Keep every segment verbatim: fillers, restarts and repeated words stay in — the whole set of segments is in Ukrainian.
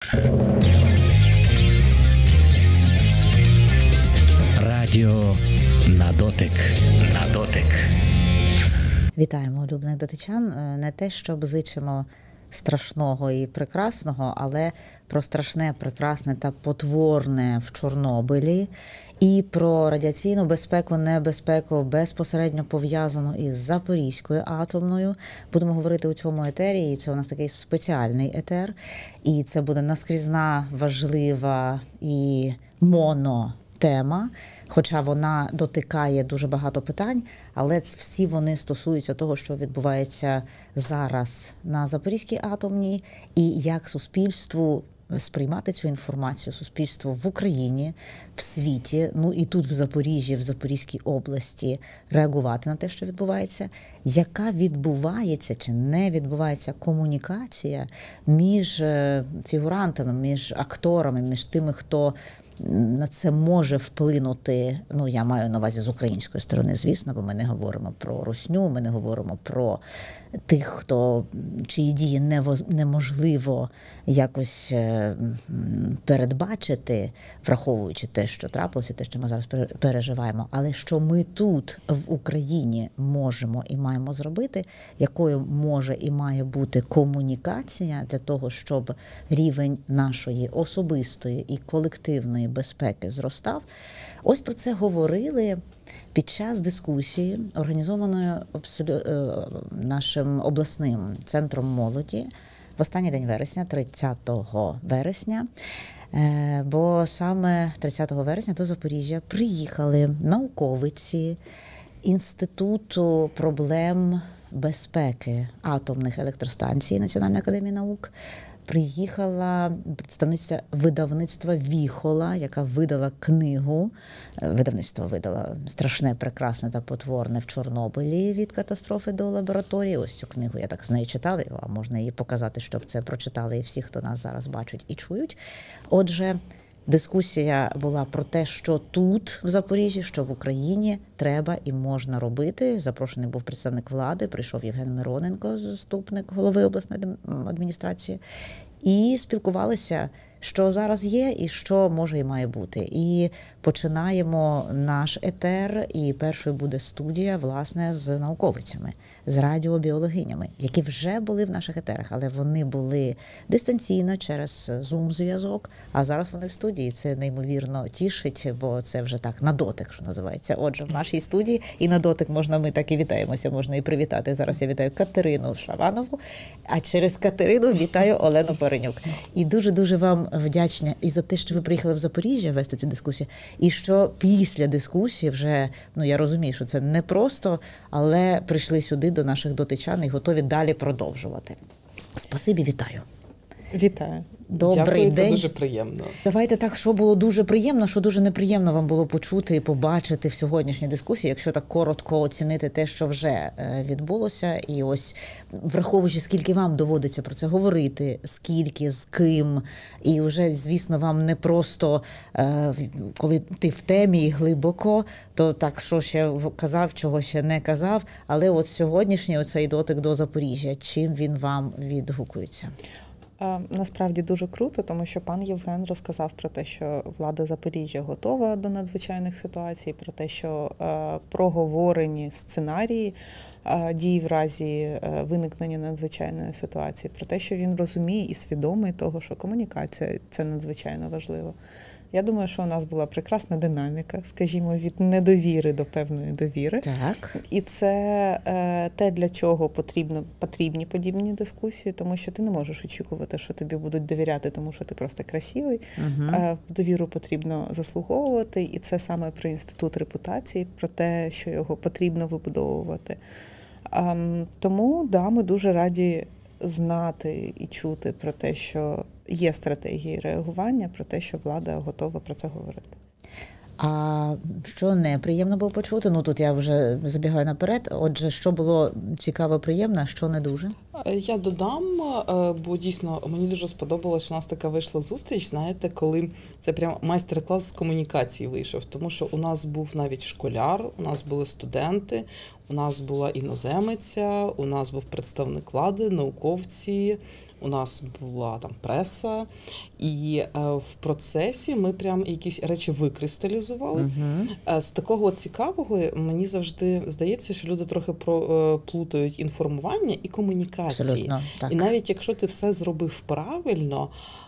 Радіо на дотик. На дотик. Вітаємо улюблених дотичан. Не те, щоб зичимо страшного і прекрасного, але про страшне, прекрасне та потворне в Чорнобилі і про радіаційну безпеку, небезпеку безпосередньо пов'язану із Запорізькою атомною. Будемо говорити у цьому етері, і це у нас такий спеціальний етер. І це буде наскрізна, важлива і моно тема, хоча вона дотикає дуже багато питань, але всі вони стосуються того, що відбувається зараз на Запорізькій атомній, і як суспільству сприймати цю інформацію, суспільству в Україні, в світі, ну і тут в Запоріжжі, в Запорізькій області реагувати на те, що відбувається, яка відбувається чи не відбувається комунікація між фігурантами, між акторами, між тими, хто на це може вплинути, ну, я маю на увазі з української сторони, звісно, бо ми не говоримо про русню, ми не говоримо про тих, хто, чиї дії неможливо якось передбачити, враховуючи те, що трапилося, те, що ми зараз переживаємо, але що ми тут, в Україні, можемо і маємо зробити, якою може і має бути комунікація для того, щоб рівень нашої особистої і колективної безпеки зростав. Ось про це говорили під час дискусії, організованої нашим обласним центром молоді в останній день вересня, тридцятого вересня. Бо саме тридцятого вересня до Запоріжжя приїхали науковиці Інституту проблем безпеки атомних електростанцій Національної академії наук. Приїхала представниця видавництва «Віхола», яка видала книгу, видавництво видала «Страшне, прекрасне та потворне в Чорнобилі. Від катастрофи до лабораторії». Ось цю книгу я так з неї читала, а можна її показати, щоб це прочитали і всі, хто нас зараз бачать і чують. Отже, дискусія була про те, що тут, в Запоріжжі, що в Україні треба і можна робити. Запрошений був представник влади, прийшов Євген Мироненко, заступник голови обласної адміністрації, і спілкувалися, що зараз є і що може і має бути. І починаємо наш етер, і першою буде студія, власне, з науковицями, з радіобіологинями, які вже були в наших етерах, але вони були дистанційно через Zoom-зв'язок, а зараз вони в студії. Це неймовірно тішить, бо це вже так, на дотик, що називається. Отже, в нашій студії і на дотик можна, ми так і вітаємося, можна і привітати. Зараз я вітаю Катерину Шаванову, а через Катерину вітаю Олену Паренюк. І дуже-дуже вам вдячна і за те, що ви приїхали в Запоріжжя вести цю дискусію, і що після дискусії вже, ну я розумію, що це не просто, але прийшли сюди до наших дотичан і готові далі продовжувати. Спасибі, вітаю. Вітаю. Добрий Дякую, день. це дуже приємно. Давайте так, що було дуже приємно, що дуже неприємно вам було почути і побачити в сьогоднішній дискусії, якщо так коротко оцінити те, що вже відбулося. І ось, враховуючи, скільки вам доводиться про це говорити, скільки, з ким, і вже, звісно, вам не просто, коли ти в темі і глибоко, то так, що ще казав, чого ще не казав, але от сьогоднішній оцей дотик до Запоріжжя, чим він вам відгукується? Насправді дуже круто, тому що пан Євген розказав про те, що влада Запоріжжя готова до надзвичайних ситуацій, про те, що проговорені сценарії дій в разі виникнення надзвичайної ситуації, про те, що він розуміє і свідомий того, що комунікація – це надзвичайно важливо. Я думаю, що у нас була прекрасна динаміка, скажімо, від недовіри до певної довіри. Так. І це е, те, для чого потрібно, потрібні подібні дискусії, тому що ти не можеш очікувати, що тобі будуть довіряти, тому що ти просто красивий. Угу. Е, довіру потрібно заслуговувати, і це саме про інститут репутації, про те, що його потрібно вибудовувати. Е, тому, да, ми дуже раді знати і чути про те, що є стратегії реагування, про те, що влада готова про це говорити. А що неприємно було почути? Ну, тут я вже забігаю наперед. Отже, що було цікаво, приємно, а що не дуже? Я додам, бо дійсно мені дуже сподобалось, у нас така вийшла зустріч, знаєте, коли це прям майстер-клас з комунікації вийшов, тому що у нас був навіть школяр, у нас були студенти, у нас була іноземиця, у нас був представник влади, науковці, у нас була там преса, і е, в процесі ми прям якісь речі викристалізували. Uh-huh. З такого от цікавого мені завжди здається, що люди трохи плутають інформування і комунікації. Абсолютно, так. І навіть якщо ти все зробив правильно,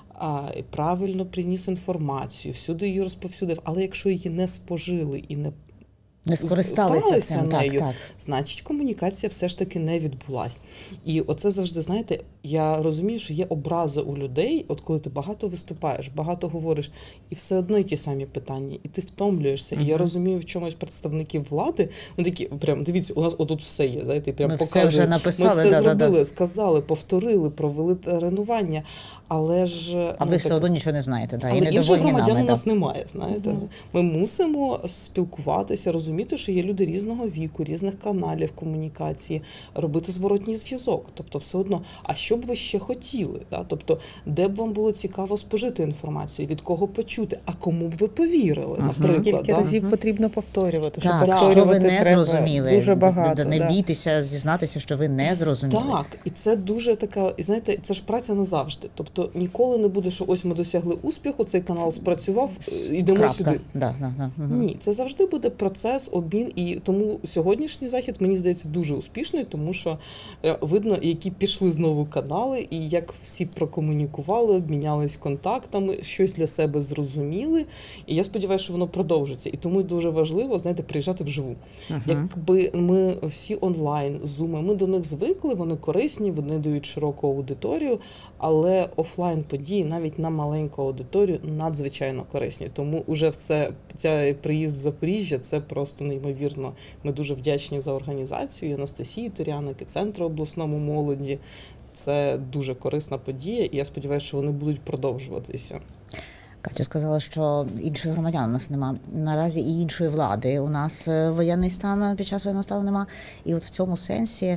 правильно приніс інформацію, всюди її розповсюдив, але якщо її не спожили і не Не скористалися цим, нею, так, так. значить комунікація все ж таки не відбулась. І оце завжди, знаєте, я розумію, що є образа у людей, от коли ти багато виступаєш, багато говориш, і все одно й ті самі питання, і ти втомлюєшся. Uh-huh. І я розумію в чомусь представників влади, вони такі, прям, дивіться, у нас отут все є, знаєте, прям ми показують. Все вже написали, ми все да, зробили, да, да. сказали, повторили, провели тренування, але ж... А ну, ви так, все одно нічого не знаєте, да, але і недовольні нами. інших громадян у нас да. немає, знаєте. Uh-huh. Ми мусимо спілкуватися, розуміти, що є люди різного віку, різних каналів комунікації, робити зворотній зв'язок. Тобто все одно, а що б ви ще хотіли? Да? Тобто, де б вам було цікаво спожити інформацію, від кого почути, а кому б ви повірили, uh-huh. наприклад. Скільки да? разів uh-huh. потрібно повторювати, так, щоб повторювати що ви не треба зрозуміли. Дуже багато. Не да. бійтеся зізнатися, що ви не зрозуміли. Так, і це дуже така, і знаєте, це ж праця назавжди. Тобто, ніколи не буде, що ось ми досягли успіху, цей канал спрацював, йдемо Крапка. сюди. Да, да, да. Угу. Ні, це завжди буде процес, обмін, і тому сьогоднішній захід, мені здається, дуже успішний, тому що видно, які пішли знову канали, і як всі прокомунікували, обмінялись контактами, щось для себе зрозуміли, і я сподіваюся, що воно продовжиться. І тому дуже важливо, знаєте, приїжджати вживу. Uh-huh. Якби ми всі онлайн, зуми, ми до них звикли, вони корисні, вони дають широку аудиторію, але офлайн-події навіть на маленьку аудиторію надзвичайно корисні. Тому уже в це, цей приїзд в Запоріжжя, це просто неймовірно. Ми дуже вдячні за організацію, Анастасії Туряник, і Центру обласному молоді. Це дуже корисна подія, і я сподіваюся, що вони будуть продовжуватися. Катя сказала, що інших громадян у нас нема. Наразі і іншої влади. У нас воєнний стан під час воєнного стану нема. І от в цьому сенсі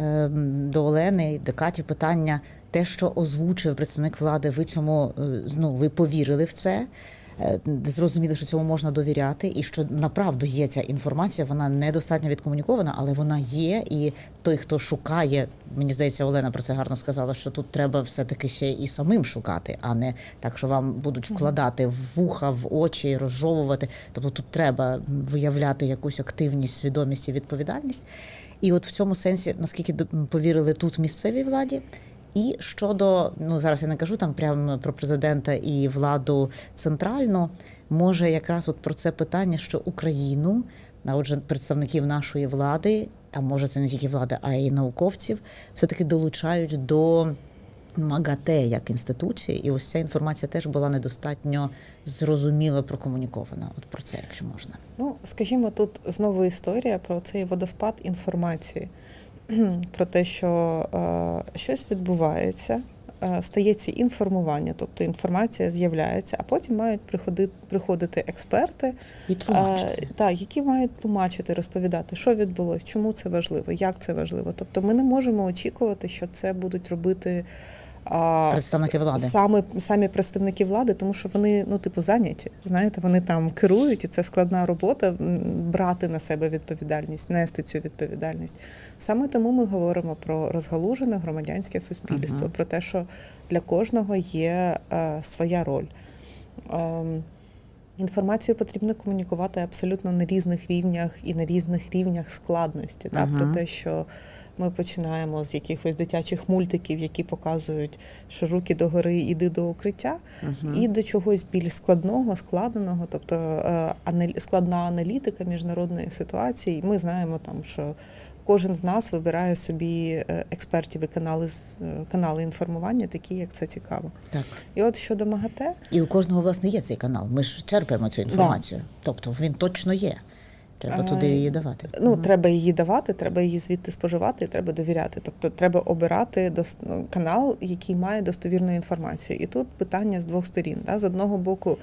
до Олени, до Каті питання, те, що озвучив представник влади, ви цьому, ну, ви повірили в це, зрозуміли, що цьому можна довіряти, і що направду є ця інформація, вона недостатньо відкомунікована, але вона є, і той, хто шукає, мені здається, Олена про це гарно сказала, що тут треба все-таки ще і самим шукати, а не так, що вам будуть вкладати в вуха, в очі, розжовувати. Тобто тут треба виявляти якусь активність, свідомість і відповідальність. І от в цьому сенсі, наскільки повірили тут місцевій владі, і щодо, ну зараз я не кажу там прямо про президента і владу центральну, може якраз от про це питання, що Україну, а отже представників нашої влади, а може це не тільки влади, а й науковців, все-таки долучають до МАГАТЕ як інституції, і ось ця інформація теж була недостатньо зрозуміло прокомунікована. От про це, якщо можна. Ну, скажімо, тут знову історія про цей водоспад інформації. Про те, що е, щось відбувається, е, стається інформування, тобто інформація з'являється, а потім мають приходити, приходити експерти, е, та, які мають тлумачити, розповідати, що відбулося, чому це важливо, як це важливо. Тобто ми не можемо очікувати, що це будуть робити представники влади. Саме, самі представники влади, тому що вони, ну, типу, зайняті. Знаєте, вони там керують, і це складна робота брати на себе відповідальність, нести цю відповідальність. Саме тому ми говоримо про розгалужене громадянське суспільство, uh-huh. про те, що для кожного є е, своя роль. Е, Інформацію потрібно комунікувати абсолютно на різних рівнях і на різних рівнях складності. Uh-huh. Так? Про те, що ми починаємо з якихось дитячих мультиків, які показують, що руки догори, іди до укриття, uh-huh. і до чогось більш складного, складеного, тобто складна аналітика міжнародної ситуації. Ми знаємо, там, що кожен з нас вибирає собі експертів і канали, канали інформування, такі, як це цікаво. Так. І от щодо МАГАТЕ... І у кожного, власне, є цей канал. Ми ж черпаємо цю інформацію. Да. Тобто він точно є. Треба туди її давати. Ну, угу. треба її давати, треба її звідти споживати, і треба довіряти. Тобто треба обирати дос- канал, який має достовірну інформацію. І тут питання з двох сторін. Да? З одного боку,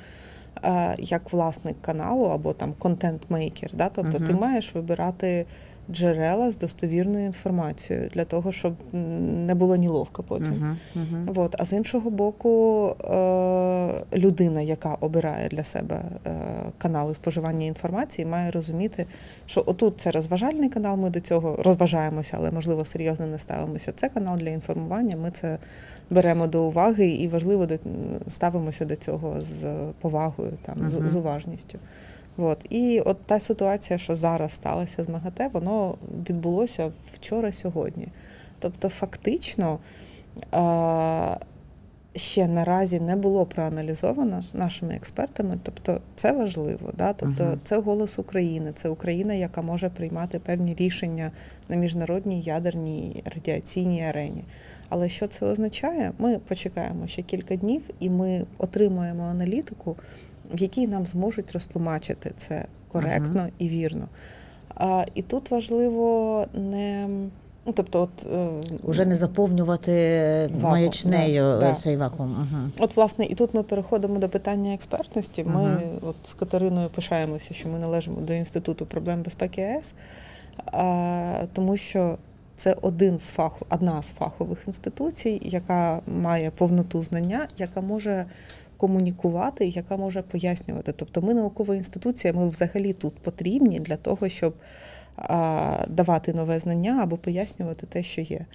як власник каналу або там контент-мейкер, да? Тобто угу. ти маєш вибирати джерела з достовірною інформацією для того, щоб не було неловко потім. Uh-huh, uh-huh. От. А з іншого боку, людина, яка обирає для себе канали споживання інформації, має розуміти, що отут це розважальний канал, ми до цього розважаємося, але, можливо, серйозно не ставимося. Це канал для інформування, ми це беремо до уваги і, важливо, ставимося до цього з повагою, там, uh-huh. з, з уважністю. От. І от та ситуація, що зараз сталася з МАГАТЕ, воно відбулося вчора-сьогодні. Тобто, фактично, ще наразі не було проаналізовано нашими експертами, тобто це важливо, да? Тобто uh-huh. це голос України, це Україна, яка може приймати певні рішення на міжнародній ядерній радіаційній арені. Але що це означає? Ми почекаємо ще кілька днів і ми отримуємо аналітику, в якій нам зможуть розтлумачити це коректно uh-huh. і вірно. А, і тут важливо не... Ну, тобто, от, уже не заповнювати вакуум, маячнею да, цей да. вакуум. Угу. От, власне, і тут ми переходимо до питання експертності. Ми угу. от з Катериною пишаємося, що ми належимо до Інституту проблем безпеки АЕС, а, тому що це один з фах, одна з фахових інституцій, яка має повноту знання, яка може комунікувати, яка може пояснювати. Тобто ми наукова інституція, ми взагалі тут потрібні для того, щоб давати нове знання або пояснювати те, що є.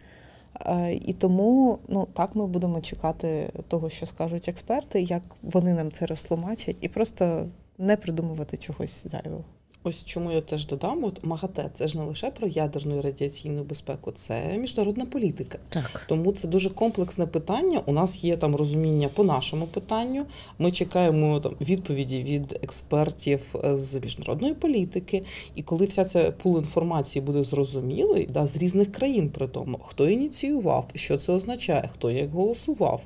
І тому, ну, так ми будемо чекати того, що скажуть експерти, як вони нам це розтлумачать, і просто не придумувати чогось зайвого. Ось чому я теж додам, от МАГАТЕ – це ж не лише про ядерну і радіаційну безпеку, це міжнародна політика. Так. Тому це дуже комплексне питання. У нас є там розуміння по нашому питанню. Ми чекаємо там відповіді від експертів з міжнародної політики. І коли вся ця пул інформації буде зрозумілий, да, з різних країн при тому, хто ініціював, що це означає, хто як голосував,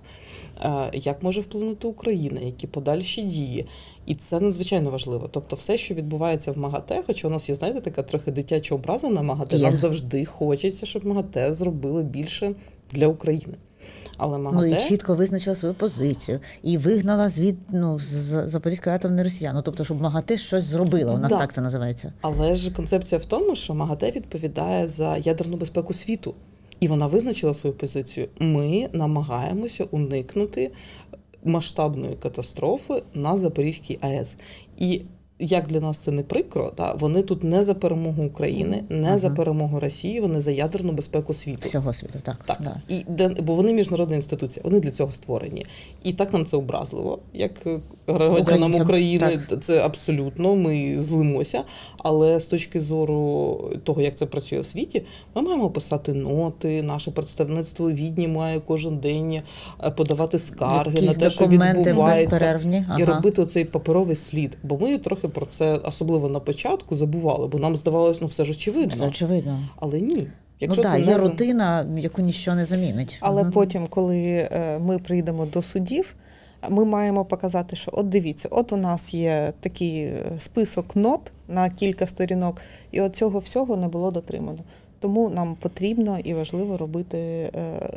як може вплинути Україна, які подальші дії. І це надзвичайно важливо. Тобто все, що відбувається в МАГАТЕ, хоча у нас є, знаєте, така трохи дитяча образа на МАГАТЕ, нам завжди хочеться, щоб МАГАТЕ зробили більше для України. Але МАГАТЕ... Ну і чітко визначила свою позицію. І вигнала звід, ну, з Запорізької атомної росіян. Ну, тобто, щоб МАГАТЕ щось зробило. У нас да. так це називається. Але ж концепція в тому, що МАГАТЕ відповідає за ядерну безпеку світу. І вона визначила свою позицію. Ми намагаємося уникнути масштабної катастрофи на Запорізькій АЕС. І як для нас це не прикро, та, вони тут не за перемогу України, не ага. за перемогу Росії, вони за ядерну безпеку світу. Всього світу, так. Так. Да. І, бо вони міжнародна інституція, вони для цього створені. І так нам це образливо, як громадянам України, так. це абсолютно, ми злимося, але з точки зору того, як це працює в світі, ми маємо писати ноти, наше представництво у Відні має кожен день подавати скарги якісь на те, що відбувається, безперервні. Ага. і робити оцей паперовий слід. Бо ми трохи про це, особливо на початку, забували, бо нам здавалось, ну все ж очевидно. Все очевидно. Але ні. Якщо ну так, є не... рутина, яку ніщо не замінить. Але угу. потім, коли ми прийдемо до судів, ми маємо показати, що от дивіться, от у нас є такий список нот на кілька сторінок, і от цього всього не було дотримано. Тому нам потрібно і важливо робити,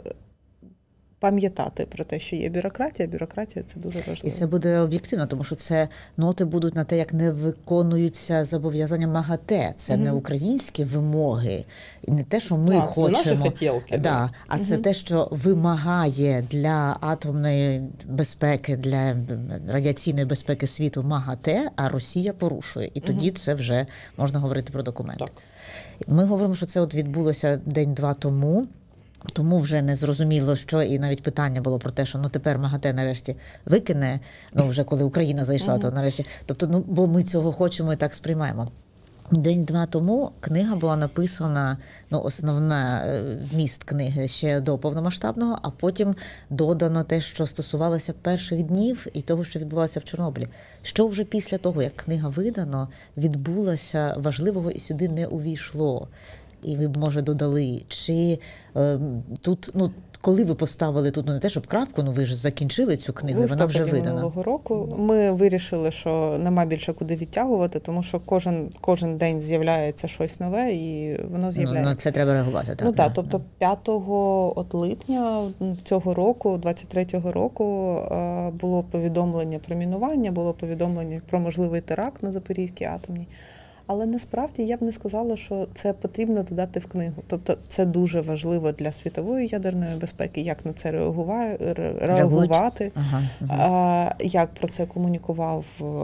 пам'ятати про те, що є бюрократія. Бюрократія – це дуже важливо. І це буде об'єктивно, тому що це ноти будуть на те, як не виконуються зобов'язання МАГАТЕ. Це угу. не українські вимоги. І не те, що ми а, хочемо. Це наші хотілки. Да. А угу. це те, що вимагає для атомної безпеки, для радіаційної безпеки світу МАГАТЕ, а Росія порушує. І тоді угу. це вже можна говорити про документи. Так. Ми говоримо, що це от відбулося день-два тому. Тому вже не зрозуміло, що, і навіть питання було про те, що ну тепер МАГАТЕ нарешті викине, ну вже коли Україна зайшла, uh-huh. то нарешті, тобто, ну бо ми цього хочемо і так сприймаємо. День-два тому книга була написана, ну основна вміст книги ще до повномасштабного, а потім додано те, що стосувалося перших днів і того, що відбувалося в Чорнобилі. Що вже після того, як книга видано, відбулося важливого і сюди не увійшло. І ви б, може, додали, чи е, тут, ну, коли ви поставили тут, ну не те, щоб крапку, ну ви ж закінчили цю книгу, вона вже видана. Минулого року ми вирішили, що нема більше куди відтягувати, тому що кожен, кожен день з'являється щось нове і воно з'являється. Ну, на це треба реагувати, так? Ну так, тобто п'ятого от липня цього року, двадцять третього року, було повідомлення про мінування, було повідомлення про можливий теракт на Запорізькій атомній. Але насправді я б не сказала, що це потрібно додати в книгу. Тобто це дуже важливо для світової ядерної безпеки, як на це реагувати, реагувати, ага, ага. як про це комунікував,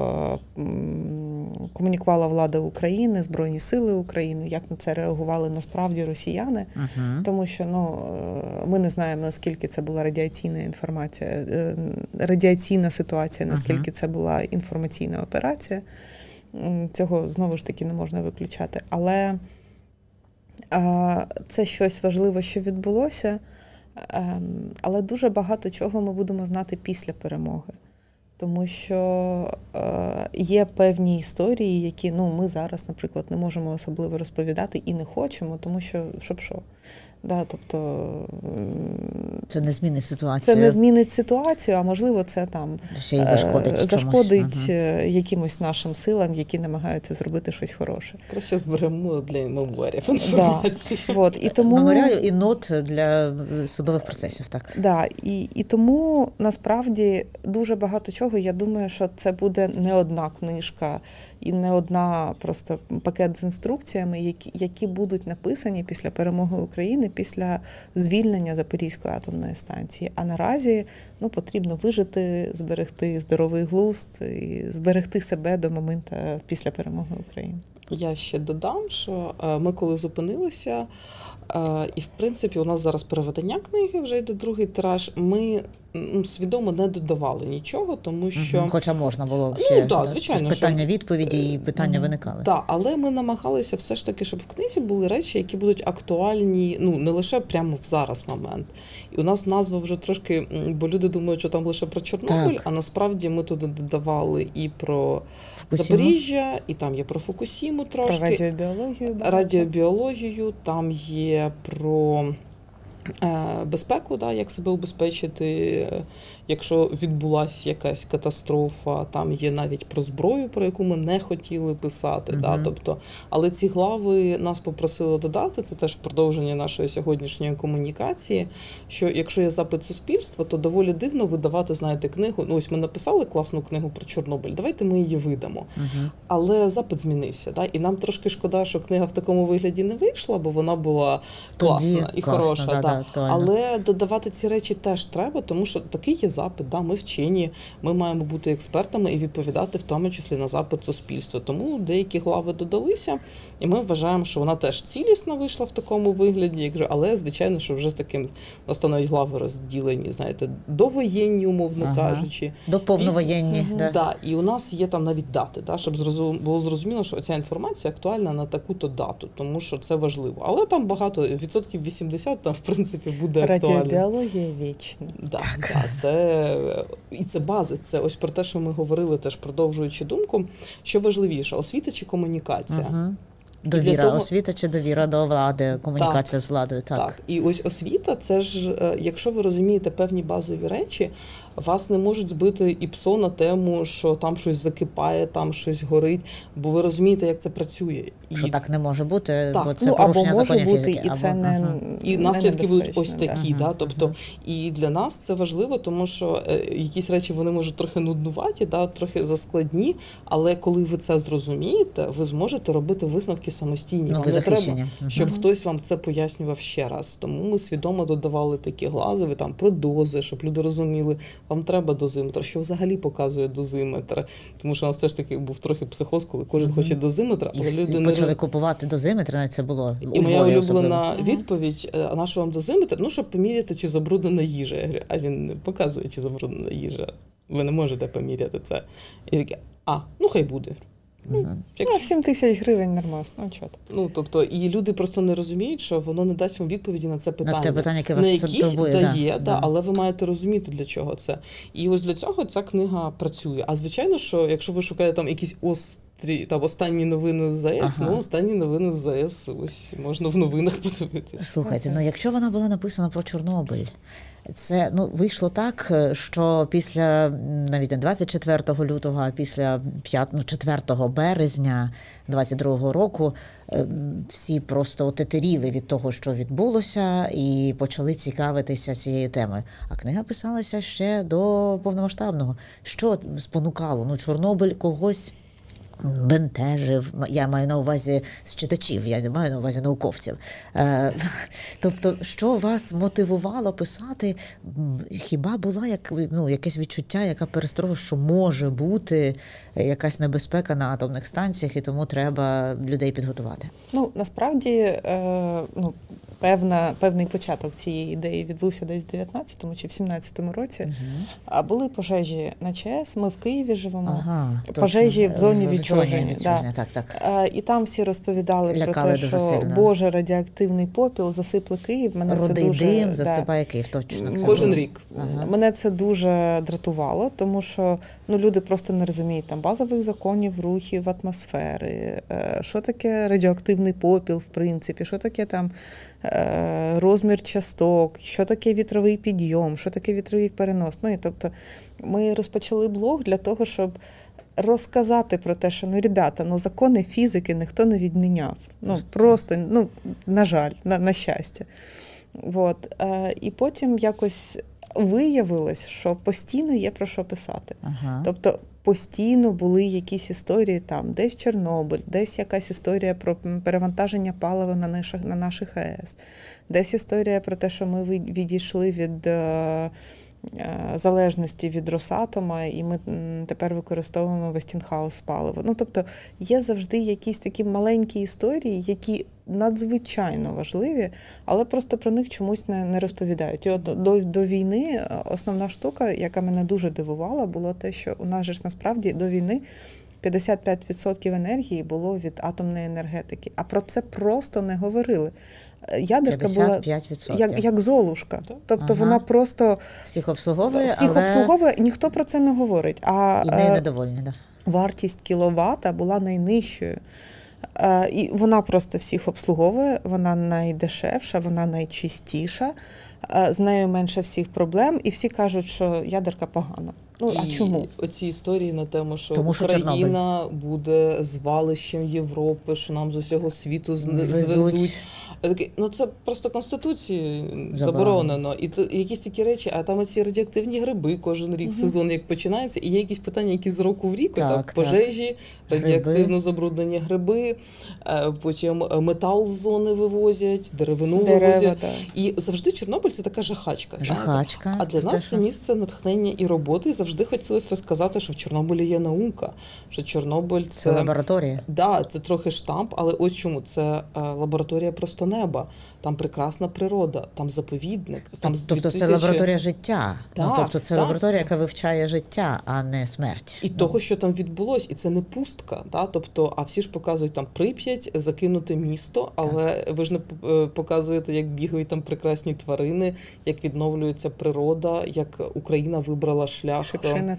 комунікувала влада України, Збройні сили України, як на це реагували насправді росіяни. Ага. Тому що ну, ми не знаємо, наскільки це була радіаційна інформація, радіаційна ситуація, наскільки ага. це була інформаційна операція. Цього, знову ж таки, не можна виключати. Але а, це щось важливе, що відбулося, а, але дуже багато чого ми будемо знати після перемоги. Тому що а, є певні історії, які ну, ми зараз, наприклад, не можемо особливо розповідати і не хочемо, тому що, щоб що. Да, тобто, це не змінить ситуацію. Це не змінить ситуацію, а можливо це там ще й зашкодить, зашкодить ага. якимось нашим силам, які намагаються зробити щось хороше. Краще зберемо для меморіїв інформації. Да. Вот. І тому... Меморіалів і нот для судових процесів, так. Да. І, і тому, насправді, дуже багато чого, я думаю, що це буде не одна книжка і не одна просто пакет з інструкціями, які, які будуть написані після перемоги України, після звільнення Запорізької атомної станції. А наразі ну, потрібно вижити, зберегти здоровий глузд і зберегти себе до моменту після перемоги України. Я ще додам, що ми коли зупинилися, і, в принципі, у нас зараз переведення книги, вже йде другий тираж, ми ну, свідомо не додавали нічого, тому що... Угу, хоча можна було ще ну, да, звичайно, питання-відповіді і питання виникали. Так, але ми намагалися все ж таки, щоб в книзі були речі, які будуть актуальні, ну, не лише прямо в зараз момент. І у нас назва вже трошки, бо люди думають, що там лише про Чорнобиль, так. а насправді ми туди додавали і про Фукусіму. Запоріжжя, і там є про Фукусіму трошки. Про радіобіологію. Радіобіологію, там є про безпеку, да, як себе убезпечити, якщо відбулася якась катастрофа, там є навіть про зброю, про яку ми не хотіли писати. Uh-huh. Да, тобто, але ці глави нас попросили додати, це теж продовження нашої сьогоднішньої комунікації, що якщо є запит суспільства, то доволі дивно видавати, знаєте, книгу. Ну, ось ми написали класну книгу про Чорнобиль, давайте ми її видамо. Uh-huh. Але запит змінився, да, і нам трошки шкода, що книга в такому вигляді не вийшла, бо вона була класна Тоді і класно, хороша. Да, да. Да, але додавати ці речі теж треба, тому що такий є запит, да, ми вчені, ми маємо бути експертами і відповідати в тому числі на запит суспільства. Тому деякі глави додалися, і ми вважаємо, що вона теж цілісно вийшла в такому вигляді, але, звичайно, що вже з таким становить глави розділені, знаєте, довоєнні, умовно ага. кажучи. До повновоєнні. І, да. Да, і у нас є там навіть дати, да, щоб зрозум, було зрозуміло, що ця інформація актуальна на таку-то дату, тому що це важливо. Але там багато, відсотків вісімдесят там, в принципі, буде актуально. Радіобіологія вічна. Да, да, це, і це база, це ось про те, що ми говорили, теж продовжуючи думку, що важливіше, освіта чи комунікація? Угу. Довіра, того... освіта чи довіра до влади, комунікація так, з владою. Так. так, і ось освіта, це ж, якщо ви розумієте певні базові речі, вас не можуть збити і псо на тему, що там щось закипає, там щось горить, бо ви розумієте, як це працює. І... Що так не може бути, так. бо це ну, порушення або законів може бути, фізики. І, або... це не, ага. і наслідки будуть ось такі. Да. Да? Тобто, ага. І для нас це важливо, тому що е, якісь речі вони можуть трохи нуднуваті, да? Трохи заскладні, але коли ви це зрозумієте, ви зможете робити висновки самостійні. Ну, вам не треба, ага. щоб хтось вам це пояснював ще раз. Тому ми свідомо додавали такі глазові там, про дози, щоб люди розуміли, вам треба дозиметр, що взагалі показує дозиметр. Тому що у нас теж такий був трохи психоз, коли кожен угу. хоче дозиметр, але і люди не... почали купувати дозиметр, навіть це було і моя улюблена відповідь, а на що вам дозиметр? Ну, щоб поміряти, чи забруднена їжа. Я говорю, а він не показує, чи забруднена їжа. Ви не можете поміряти це. І таке, а, ну хай буде. Ну, якщо... сім тисяч гривень нормас, ну чого? Ну, тобто, і люди просто не розуміють, що воно не дасть вам відповіді на це питання. На те питання, яке вас турбує. дає, да, да, да, але ви маєте розуміти, для чого це. І ось для цього ця книга працює. А звичайно, що якщо ви шукаєте там якісь острі, там останні новини з ЗАЕС, ага. ну, останні новини з ЗАЕС, ось можна в новинах подивитися. Слухайте, ну якщо вона була написана про Чорнобиль, це ну вийшло так, що після навіть не двадцять четвертого лютого, а після четвертого березня двадцять другого року всі просто отетеріли від того, що відбулося, і почали цікавитися цією темою. А книга писалася ще до повномасштабного. Що спонукало? Ну, Чорнобиль когось бентежив, я маю на увазі з читачів, я не маю на увазі науковців. Е, тобто, що вас мотивувало писати? Хіба була як, ну, якесь відчуття, яка пересторога, що може бути якась небезпека на атомних станціях, і тому треба людей підготувати? Ну, насправді, е, ну, Певна, певний початок цієї ідеї відбувся десь в дев'ятнадцятому чи в сімнадцятому році. Угу. А були пожежі на ЧАЕС, ми в Києві живемо, ага, пожежі точно. в зоні відчуження. Да. Так, так. А, і там всі розповідали Лякали про те, що сильно. Боже, радіоактивний попіл засипле Київ. Мене Рудий це дуже, дим да. засипає Київ, точно. Це Кожен було. рік. Ага. Мене це дуже дратувало, тому що ну, люди просто не розуміють там базових законів рухів атмосфери, що таке радіоактивний попіл, в принципі, що таке там розмір часток, що таке вітровий підйом, що таке вітровий перенос. Ну, і, тобто, ми розпочали блог для того, щоб розказати про те, що, ну, ребята, ну, закони фізики ніхто не відміняв. Ну, просто, ну, на жаль, на, на щастя. Вот. І потім якось виявилось, що постійно є про що писати. Ага. Тобто, постійно були якісь історії там, десь Чорнобиль, десь якась історія про перевантаження палива на наших, на наших АЕС, десь історія про те, що ми відійшли від е, залежності від Росатома, і ми тепер використовуємо Вестінгhaus паливо. Ну, тобто, є завжди якісь такі маленькі історії, які надзвичайно важливі, але просто про них чомусь не, не розповідають. І от до, до війни основна штука, яка мене дуже дивувала, було те, що у нас же ж насправді до війни п'ятдесят п'ять відсотків енергії було від атомної енергетики. А про це просто не говорили. Ядерка була як, як Золушка. Тобто ага. вона просто всіх обслуговує, всіх але... обслуговує, і ніхто про це не говорить. А і нею недовольні, да. Вартість кіловата була найнижчою. І вона просто всіх обслуговує, вона найдешевша, вона найчистіша, з нею менше всіх проблем, і всі кажуть, що ядерка погана. Ну, і а чому? Оці історії на тему, що Тому, що Україна Чорнобиль. буде звалищем Європи, що нам з усього світу звезуть. Ну, це просто Конституції заборонено. І то, і якісь такі речі, а там оці радіоактивні гриби кожен рік, угу. сезон як починається, і є якісь питання, які з року в рік, так, так, пожежі, радіоактивно гриби. Забруднені гриби, потім метал з зони вивозять, деревину Дерева, вивозять. Так. І завжди Чорнобиль – це така жахачка. Жахачка. А для нас це місце натхнення і роботи, і завжди хотілося розказати, що в Чорнобилі є наука, що Чорнобиль – це... Це лабораторія. Так, да, це трохи штамп, але ось чому. Це лабораторія просто неба, там прекрасна природа, там заповідник. Там тобто дві тисячі... це лабораторія життя. Так, ну, тобто це так. лабораторія, яка вивчає життя, а не смерть. І ну. того, що там відбулось, і це не пустка. Да? Тобто, а всі ж показують там Прип'ять, закинуте місто, але так. ви ж не показуєте, як бігають там прекрасні тварини, як відновлюється природа, як Україна вибрала шлях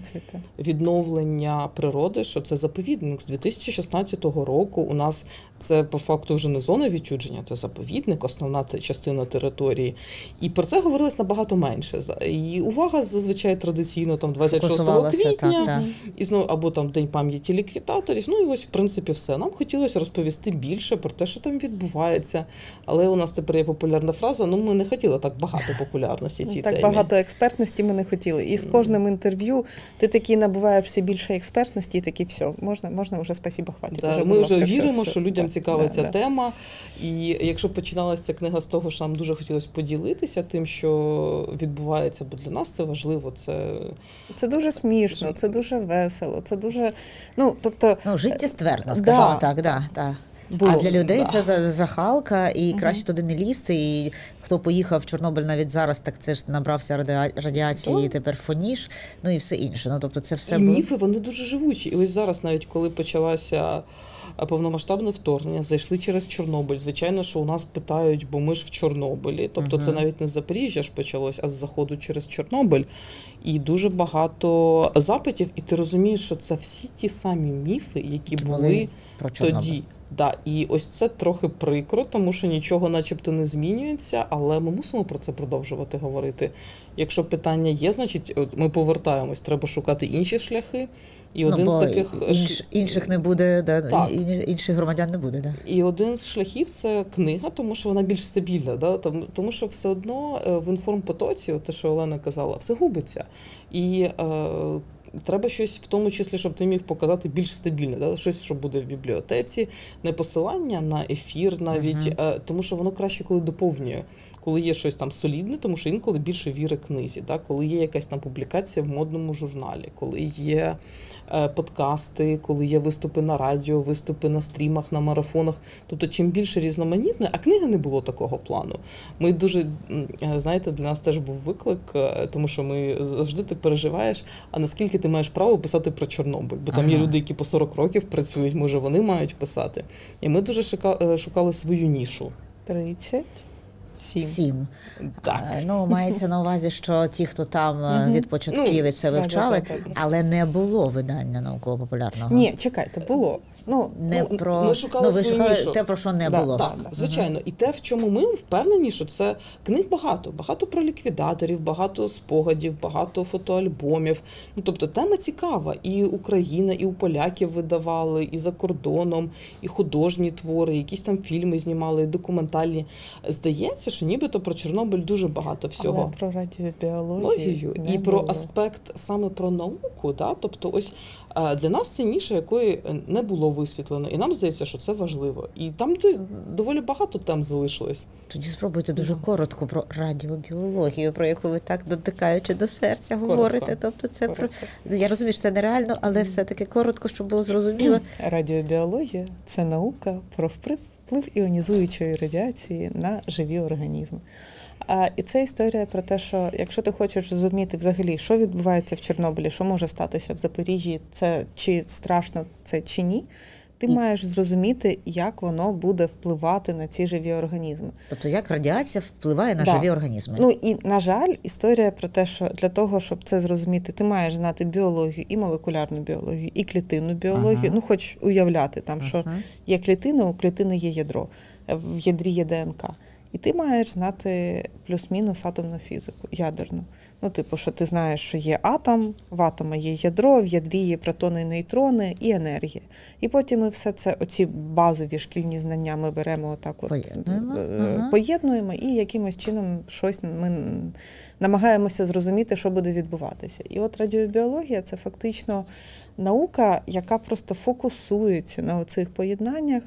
відновлення природи, що це заповідник. З дві тисячі шістнадцятого року у нас це по факту вже не зона відчуження, це заповідник, основна частина території. І про це говорилось набагато менше. І увага зазвичай традиційно там двадцять шостого квітня, так, так. і знову або там День пам'яті ліквідаторів. Ну і ось в принципі все. Нам хотілося розповісти більше про те, що там відбувається. Але у нас тепер є популярна фраза, ну ми не хотіли так багато популярності цій так темі. Так багато експертності ми не хотіли. І з кожним інтерв'ю ти таки набуваєш все більше експертності і таки все, можна, можна вже спасибо, хватить. Да, вже, ми вже ласка, віримо, все, що все. людям да, цікава да, ця да. тема. І якщо починалася ця книга з того, що нам дуже хотілося поділитися тим, що відбувається, бо для нас це важливо. Це, це дуже смішно, це дуже весело, це дуже, ну, тобто... Ну, життєствердно, скажімо да. так, да, так. Було. А для людей да. це жахалка, і угу. краще туди не лізти, і хто поїхав в Чорнобиль навіть зараз, так це ж набрався радіації, да. і тепер фоніш, ну і все інше. Ну, тобто це все і було... міфи, вони дуже живучі. І ось зараз, навіть коли почалася повномасштабне вторгнення, зайшли через Чорнобиль. Звичайно, що у нас питають, бо ми ж в Чорнобилі. Тобто угу. це навіть не з Запоріжжя ж почалось, а з заходу через Чорнобиль. І дуже багато запитів, і ти розумієш, що це всі ті самі міфи, які були, були тоді. Да, і ось це трохи прикро, тому що нічого начебто не змінюється, але ми мусимо про це продовжувати говорити. Якщо питання є, значить ми повертаємось, треба шукати інші шляхи. І один ну, з таких інш, інших не буде, да, інших громадян не буде. Да. І один з шляхів – це книга, тому що вона більш стабільна. Да? Тому, тому що все одно в інформпотоці, те, що Олена казала, все губиться. І е, треба щось в тому числі, щоб ти міг показати більш стабільне, да? Щось, що буде в бібліотеці, не посилання на ефір навіть, uh-huh. тому що воно краще, коли доповнює. Коли є щось там солідне, тому що інколи більше віри книзі, да? Коли є якась там публікація в модному журналі, коли є е, подкасти, коли є виступи на радіо, виступи на стрімах, на марафонах. Тобто, чим більше різноманітно, а книги не було такого плану. Ми дуже, знаєте, для нас теж був виклик, тому що ми завжди ти переживаєш, а наскільки ти маєш право писати про Чорнобиль. Бо там ага. є люди, які по сорок років працюють, може вони мають писати. І ми дуже шукали, шукали свою нішу. тридцять Сім. Сім. Так. Ну, мається на увазі, що ті, хто там від початківець це вивчали, так, так, так. але не було видання науково-популярного. Ні, чекайте, було. Ну, не ну, про... Ми шукали ну, ви свою шукали нішу. те, про що не да, було. Так, так. звичайно. І те, в чому ми впевнені, що це книг багато. Багато про ліквідаторів, багато спогадів, багато фотоальбомів. Ну, тобто тема цікава. І Україна, і у поляків видавали, і за кордоном, і художні твори, якісь там фільми знімали, і документальні. Здається, що нібито про Чорнобиль дуже багато всього. Але про радіобіологію і не про було. аспект саме про науку, да? Тобто ось для нас це ніша, якої не було висвітлено, і нам здається, що це важливо. І там доволі багато тем залишилось. Тоді спробуйте дуже mm. коротко про радіобіологію, про яку ви так дотикаючи до серця коротко. говорите. Тобто це коротко. про я розумію, що це нереально, але все-таки коротко, щоб було зрозуміло. Радіобіологія – це наука про вплив, вплив іонізуючої радіації на живі організми. А, і це історія про те, що якщо ти хочеш зрозуміти взагалі, що відбувається в Чорнобилі, що може статися в Запоріжжі, це чи страшно це чи ні, ти і... маєш зрозуміти, як воно буде впливати на ці живі організми. Тобто, як радіація впливає на да. живі організми. Ну і, на жаль, історія про те, що для того, щоб це зрозуміти, ти маєш знати біологію, і молекулярну біологію, і клітинну біологію, ага. ну хоч уявляти, там, ага. що є клітина, у клітини є ядро, в ядрі є ДНК. І ти маєш знати плюс-мінус атомну фізику, ядерну. Ну, типу, що ти знаєш, що є атом, в атома є ядро, в ядрі є протони і нейтрони і енергія. І потім ми все це, оці базові шкільні знання ми беремо отак от, поєднуємо, ага. поєднуємо і якимось чином щось ми намагаємося зрозуміти, що буде відбуватися. І от радіобіологія – це фактично наука, яка просто фокусується на оцих поєднаннях,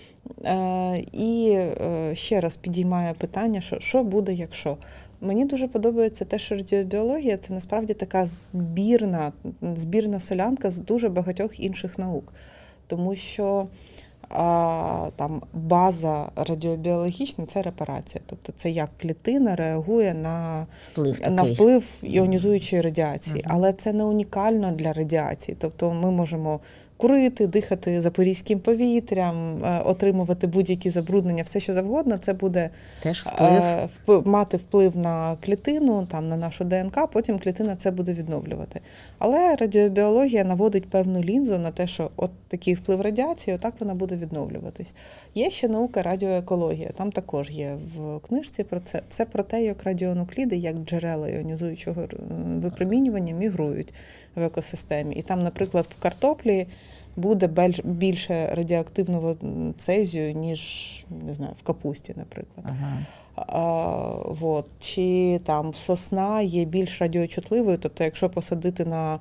і ще раз підіймає питання, що, що буде, якщо. Мені дуже подобається те, що радіобіологія – це насправді така збірна, збірна солянка з дуже багатьох інших наук. Тому що а, там база радіобіологічна – це репарація. Тобто це як клітина реагує на вплив, на вплив іонізуючої радіації. Uh-huh. Але це не унікально для радіації. Тобто ми можемо курити, дихати запорізьким повітрям, отримувати будь-які забруднення, все що завгодно, це буде теж вплив. мати вплив на клітину, там, на нашу ДНК, потім клітина це буде відновлювати. Але радіобіологія наводить певну лінзу на те, що от такий вплив радіації, отак вона буде відновлюватись. Є ще наука радіоекологія, там також є в книжці про це. Це про те, як радіонукліди, як джерела іонізуючого випромінювання мігрують в екосистемі. І там, наприклад, в картоплі буде більше радіоактивного цезію, ніж, не знаю, в капусті, наприклад. Ага. А, вот. Чи там сосна є більш радіочутливою, тобто якщо посадити на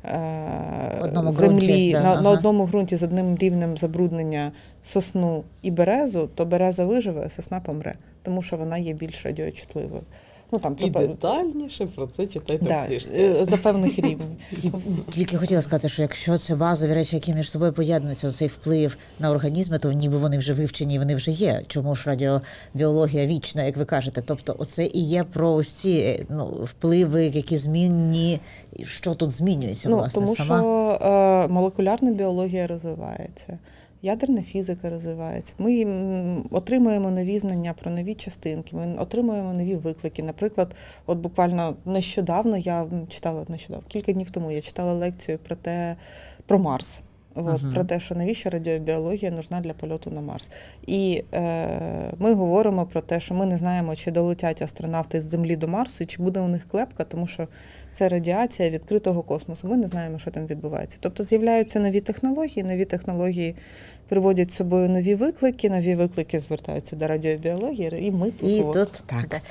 е, землі, ґрунті, да, на, ага. на одному ґрунті з одним рівнем забруднення сосну і березу, то береза виживе, а сосна помре, тому що вона є більш радіочутливою. Ну, там, і про... детальніше про це читайте да, в книжці. За певних рівнів. Тільки хотіла сказати, що якщо це базові речі, які між собою поєднуються, цей вплив на організми, то ніби вони вже вивчені, вони вже є. Чому ж радіобіологія вічна, як ви кажете? Тобто оце і є про ось ці ну, впливи, які змінні, що тут змінюється, ну, власне, тому сама? Тому що е, молекулярна біологія розвивається. Ядерна фізика розвивається. Ми отримуємо нові знання про нові частинки, ми отримуємо нові виклики. Наприклад, от буквально нещодавно, я читала нещодавно, кілька днів тому, я читала лекцію про те, про Марс. От, uh-huh. Про те, що навіщо радіобіологія нужна для польоту на Марс. І е, ми говоримо про те, що ми не знаємо, чи долетять астронавти з Землі до Марсу, чи буде у них клепка, тому що це радіація відкритого космосу. Ми не знаємо, що там відбувається. Тобто з'являються нові технології, нові технології приводять з собою нові виклики, нові виклики звертаються до радіобіології, і ми тут. І от, тут так. Да.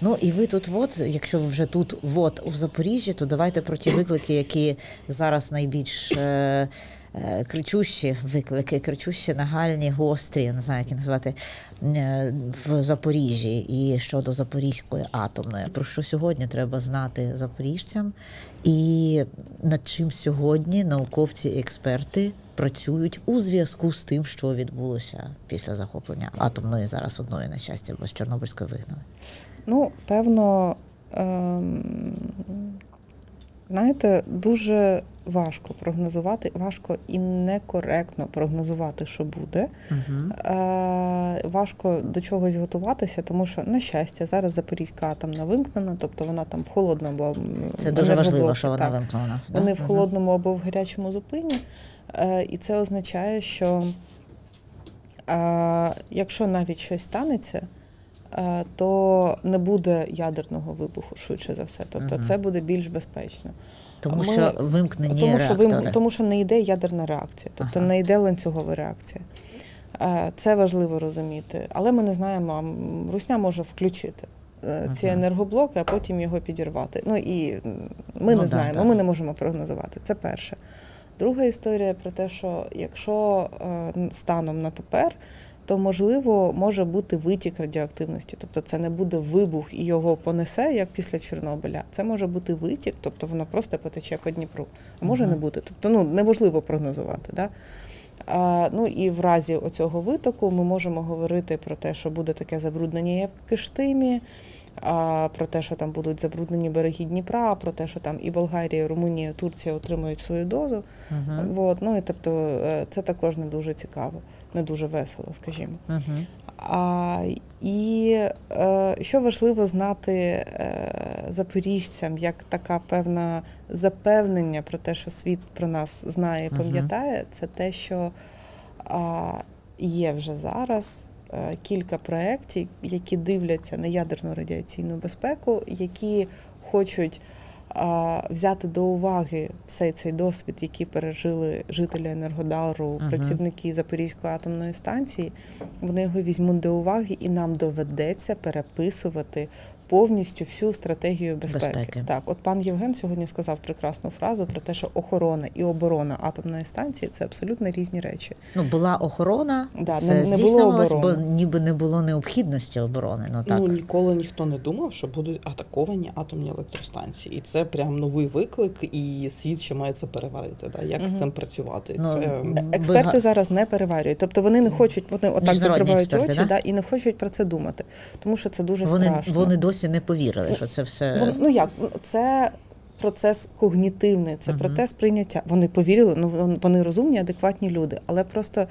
Ну і ви тут, от, якщо ви вже тут, от, у Запоріжжі, то давайте про ті виклики, які зараз найбільш е, е, кричущі виклики, кричущі, нагальні, гострі, я не знаю, як їх назвати, е, в Запоріжжі і щодо Запорізької атомної. Про що сьогодні треба знати запоріжцям і над чим сьогодні науковці і експерти працюють у зв'язку з тим, що відбулося після захоплення атомної, зараз одної, на щастя, бо з Чорнобильської вигнали. Ну, певно, ем, знаєте, дуже важко прогнозувати, важко і некоректно прогнозувати, що буде. Угу. Е, важко до чогось готуватися, тому що, на щастя, зараз Запорізька атомна вимкнена, тобто вона там в холодному... Це дуже важливо, що вона так, вимкнена. Вони да? в холодному або в гарячому зупині. Е, і це означає, що е, якщо навіть щось станеться, то не буде ядерного вибуху, швидше за все. Тобто угу. це буде більш безпечно. Тому Ми, що вимкнені тому, реактори. Що вим, тому що не йде ядерна реакція, тобто ага. не йде ланцюгова реакція. Це важливо розуміти. Але ми не знаємо, Русня може включити ці ага. енергоблоки, а потім його підірвати. Ну і ми ну, не знаємо, да, ми да. не можемо прогнозувати. Це перше. Друга історія про те, що якщо станом на тепер, то, можливо, може бути витік радіоактивності. Тобто це не буде вибух і його понесе, як після Чорнобиля. Це може бути витік, тобто воно просто потече по Дніпру. А може uh-huh. не бути. Тобто, ну, неможливо прогнозувати. Да? А, ну і в разі оцього витоку ми можемо говорити про те, що буде таке забруднення, як в Киштимі, а, про те, що там будуть забруднені береги Дніпра, про те, що там і Болгарія, і Румунія, і Турція отримують свою дозу. Uh-huh. От, ну, і, тобто, це також не дуже цікаво. Не дуже весело, скажімо. Uh-huh. А, і е, що важливо знати е, запоріжцям, як така певна запевнення про те, що світ про нас знає і пам'ятає, uh-huh. це те, що е, є вже зараз е, кілька проєктів, які дивляться на ядерну радіаційну безпеку, які хочуть взяти до уваги всей цей досвід, який пережили жителі Енергодару, uh-huh. працівники Запорізької атомної станції, вони його візьмуть до уваги і нам доведеться переписувати повністю всю стратегію безпеки. безпеки. Так, от пан Євген сьогодні сказав прекрасну фразу про те, що охорона і оборона атомної станції – це абсолютно різні речі. Ну, була охорона, да, це не, не здійснювалось, бо ніби не було необхідності оборони. Ну, так. Ну, ніколи ніхто не думав, що будуть атаковані атомні електростанції. І це прям новий виклик, і світ ще має це переварити. Да? Як угу. з цим працювати? Ну, це... Експерти ви... зараз не переварюють. Тобто вони не хочуть, вони отак закривають експерти, очі да? Да, і не хочуть про це думати. Тому що це дуже вони, страшно. Вони досі не повірили, що це все... Вон, ну як, це процес когнітивний, це uh-huh. процес прийняття. Вони повірили, ну вони розумні, адекватні люди, але просто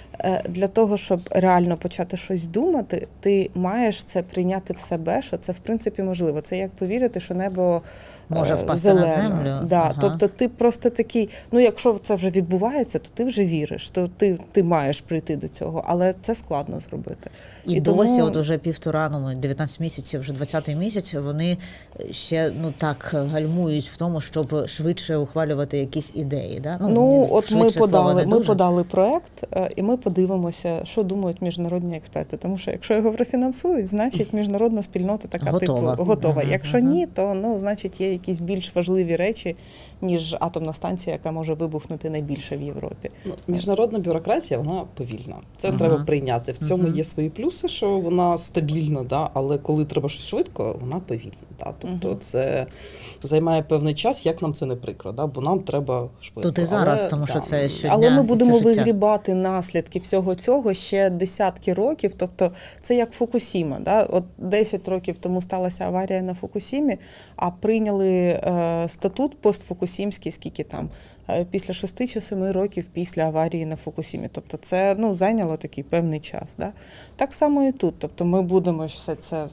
для того, щоб реально почати щось думати, ти маєш це прийняти в себе, що це в принципі можливо. Це як повірити, що небо може впасти зелене. на землю. Да, ага. Тобто ти просто такий, ну якщо це вже відбувається, то ти вже віриш, то ти, ти маєш прийти до цього, але це складно зробити. І, І досі, тому... от уже півтора, ну дев'ятнадцять місяців, вже двадцятий місяць, вони ще ну так гальмують в тому, щоб швидше ухвалювати якісь ідеї. Да? Ну, ну от ми подали, ми подали проект, і ми подивимося, що думають міжнародні експерти. Тому що якщо його профінансують, значить міжнародна спільнота така готова. типу готова. Ага, якщо ага. ні, то ну значить є якісь більш важливі речі, ніж атомна станція, яка може вибухнути найбільше в Європі. Ну, міжнародна бюрократія, вона повільна. Це ага. треба прийняти. В цьому ага. є свої плюси, що вона стабільна, да? Але коли треба щось швидко, вона повільна. Да? Тобто ага. це займає певний час, як нам це не прикро, да? Бо нам треба швидко. Тут і зараз, але, тому да. що це щодня. Але ми будемо вигрібати наслідки всього цього ще десятки років. Тобто це як Фукусіма. Да? От десять років тому сталася аварія на Фукусімі, а прийняли е, статут постфукусімський, скільки там, е, після шести чи семи років після аварії на Фукусімі. Тобто це ну, зайняло такий певний час. Да? Так само і тут. Тобто ми будемо все це...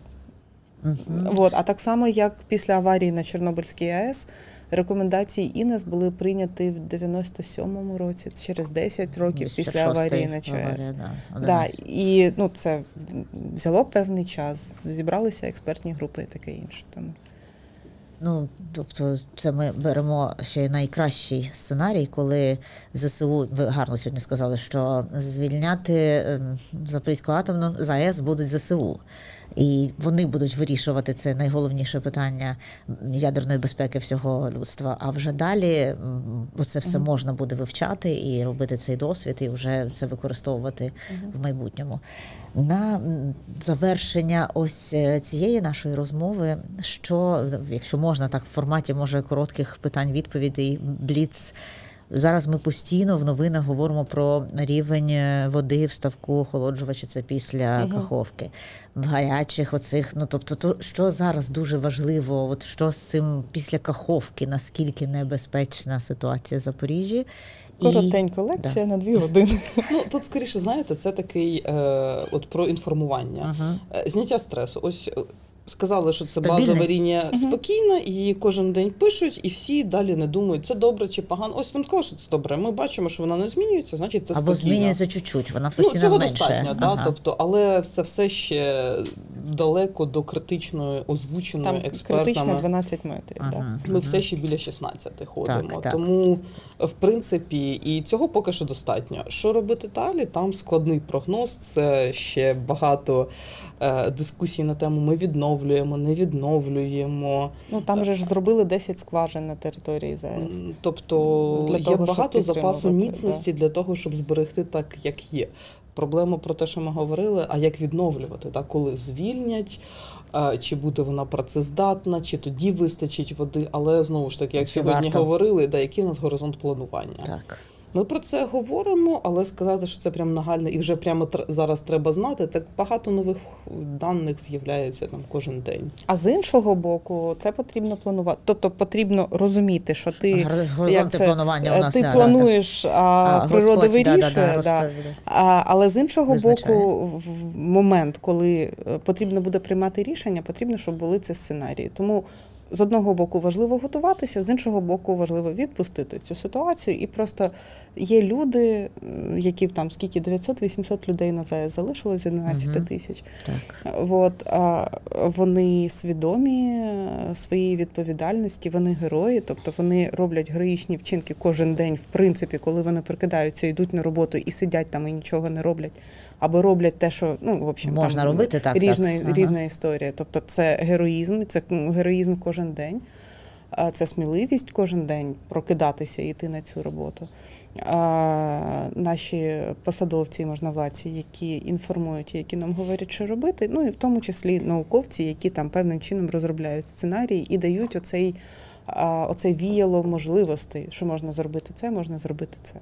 Uh-huh. От, а так само, як після аварії на Чорнобильській АЕС, рекомендації ІНЕС були прийняті в дев'яносто сьомому році, через десять років Десь після аварії на ЧАЕС. Да, да, і ну, це взяло певний час, зібралися експертні групи і таке інше. Тому. Ну, тобто це ми беремо ще найкращий сценарій, коли ЗСУ, ви гарно сьогодні сказали, що звільняти Запорізьку атомну з АЕС будуть ЗСУ. І вони будуть вирішувати це найголовніше питання ядерної безпеки всього людства. А вже далі це все uh-huh. можна буде вивчати і робити цей досвід, і вже це використовувати uh-huh. в майбутньому. На завершення ось цієї нашої розмови, що, якщо можна, так в форматі, може, коротких питань-відповідей, бліц. Зараз ми постійно в новинах говоримо про рівень води в ставку охолоджувача, це після угу. каховки. В гарячих оцих, ну тобто, то, що зараз дуже важливо, от що з цим після каховки, наскільки небезпечна ситуація в Запоріжжі. Коротенька і... лекція да. на дві години. Ну, тут, скоріше, знаєте, це такий, е, от про інформування. Ага. Зняття стресу. Ось сказали, що це Стабільний. базова лінія угу. спокійна, і її кожен день пишуть, і всі далі не думають, це добре чи погано. Ось там сказали, що це добре. Ми бачимо, що вона не змінюється, значить це або спокійно. Або змінюється чуть-чуть, вона постійно ну, цього менше. достатньо, ага. да, тобто, але це все ще далеко до критичної, озвученої там експертами. Критично дванадцять метрів. Ага, да. Ми ага. все ще біля шістнадцяти ходимо. Так, так. Тому, в принципі, і цього поки що достатньо. Що робити далі? Там складний прогноз, це ще багато е, дискусій на тему ми відновлюємо, не відновлюємо. Ну, там вже ж зробили десять скважин на території ЗАЕС. Тобто для є того, багато запасу міцності да. для того, щоб зберегти так, як є. Проблема про те, що ми говорили, а як відновлювати, так, коли звільнять, чи буде вона працездатна, чи тоді вистачить води, але знову ж таки, як чи сьогодні варто? говорили, да, який у нас горизонт планування. Так. Ми про це говоримо, але сказати, що це прям нагальне і вже прямо тр- зараз треба знати, так багато нових даних з'являється там кожен день. А з іншого боку, це потрібно планувати. Тобто потрібно розуміти, що ти горизонти планування у нас, ти да, плануєш, да, а, а природа Господь, вирішує. Да, да, да. А, але з іншого визначає. боку, в момент, коли потрібно буде приймати рішення, потрібно, щоб були ці сценарії. Тому з одного боку важливо готуватися, з іншого боку важливо відпустити цю ситуацію. І просто є люди, які там скільки, дев'ятсот-вісімсот людей на ЗАЕС залишилось з одинадцяти тисяч. Так. От, а вони свідомі своєї відповідальності, вони герої, тобто вони роблять героїчні вчинки кожен день, в принципі, коли вони прокидаються, йдуть на роботу і сидять там і нічого не роблять. Або роблять те, що, ну, в общем, можна там робити, так, різна, так. різна ага. історія. Тобто це героїзм, це героїзм кожен день, це сміливість кожен день прокидатися і йти на цю роботу. А наші посадовці і можновладці, які інформують, які нам говорять, що робити, ну і в тому числі науковці, які там певним чином розробляють сценарії і дають оцей, оцей віяло можливостей, що можна зробити це, можна зробити це.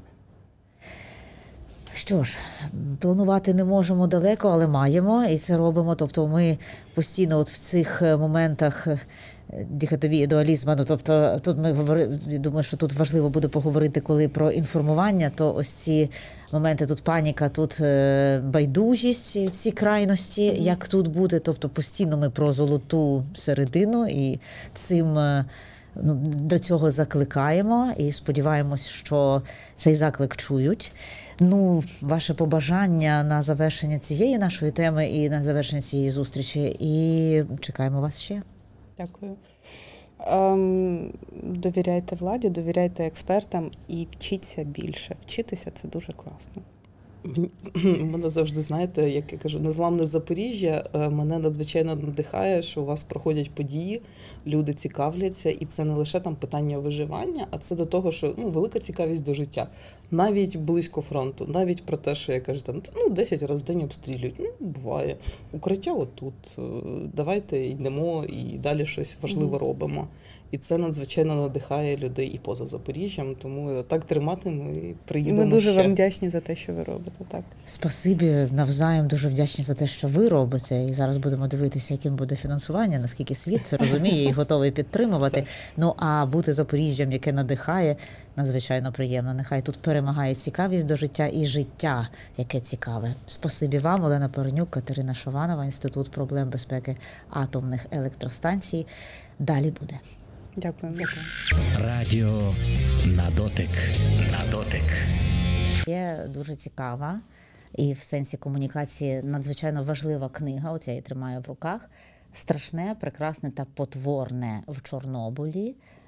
Що ж, планувати не можемо далеко, але маємо, і це робимо. Тобто ми постійно от в цих моментах дихотомії, дуалізму, ну, тобто тут ми говоримо, думаю, що тут важливо буде поговорити, коли про інформування, то ось ці моменти, тут паніка, тут байдужість, ці крайності, mm-hmm. як тут буде, тобто постійно ми про золоту середину і цим ну, до цього закликаємо і сподіваємось, що цей заклик чують. Ну, ваше побажання на завершення цієї нашої теми і на завершення цієї зустрічі. І чекаємо вас ще. Дякую. Ем, довіряйте владі, довіряйте експертам і вчіться більше. Вчитися – це дуже класно. Мене завжди, знаєте, як я кажу, незламне Запоріжжя мене надзвичайно надихає, що у вас проходять події, люди цікавляться, і це не лише там питання виживання, а це до того, що ну, велика цікавість до життя. Навіть близько фронту, навіть про те, що я кажу, там, ну, десять разів в день обстрілюють. Ну, буває. Укриття отут. Давайте йдемо і далі щось важливе mm-hmm. робимо. І це надзвичайно надихає людей і поза Запоріжжям, тому так тримати ми приїдемо ще. Ми дуже ще. Вам вдячні за те, що ви робите. Так. Спасибі, навзаєм дуже вдячні за те, що ви робите. І зараз будемо дивитися, яким буде фінансування, наскільки світ це розуміє і готовий підтримувати. Ну, а бути Запоріжжям, яке надихає, надзвичайно приємно. Нехай тут перемагає цікавість до життя і життя, яке цікаве. Спасибі вам, Олена Паренюк, Катерина Шованова, Інститут проблем безпеки атомних електростанцій. Далі буде. Дякую. Дякую. Радіо на дотик. На дотик. Є дуже цікава і в сенсі комунікації надзвичайно важлива книга, от я її тримаю в руках, «Страшне, прекрасне та потворне в Чорнобилі»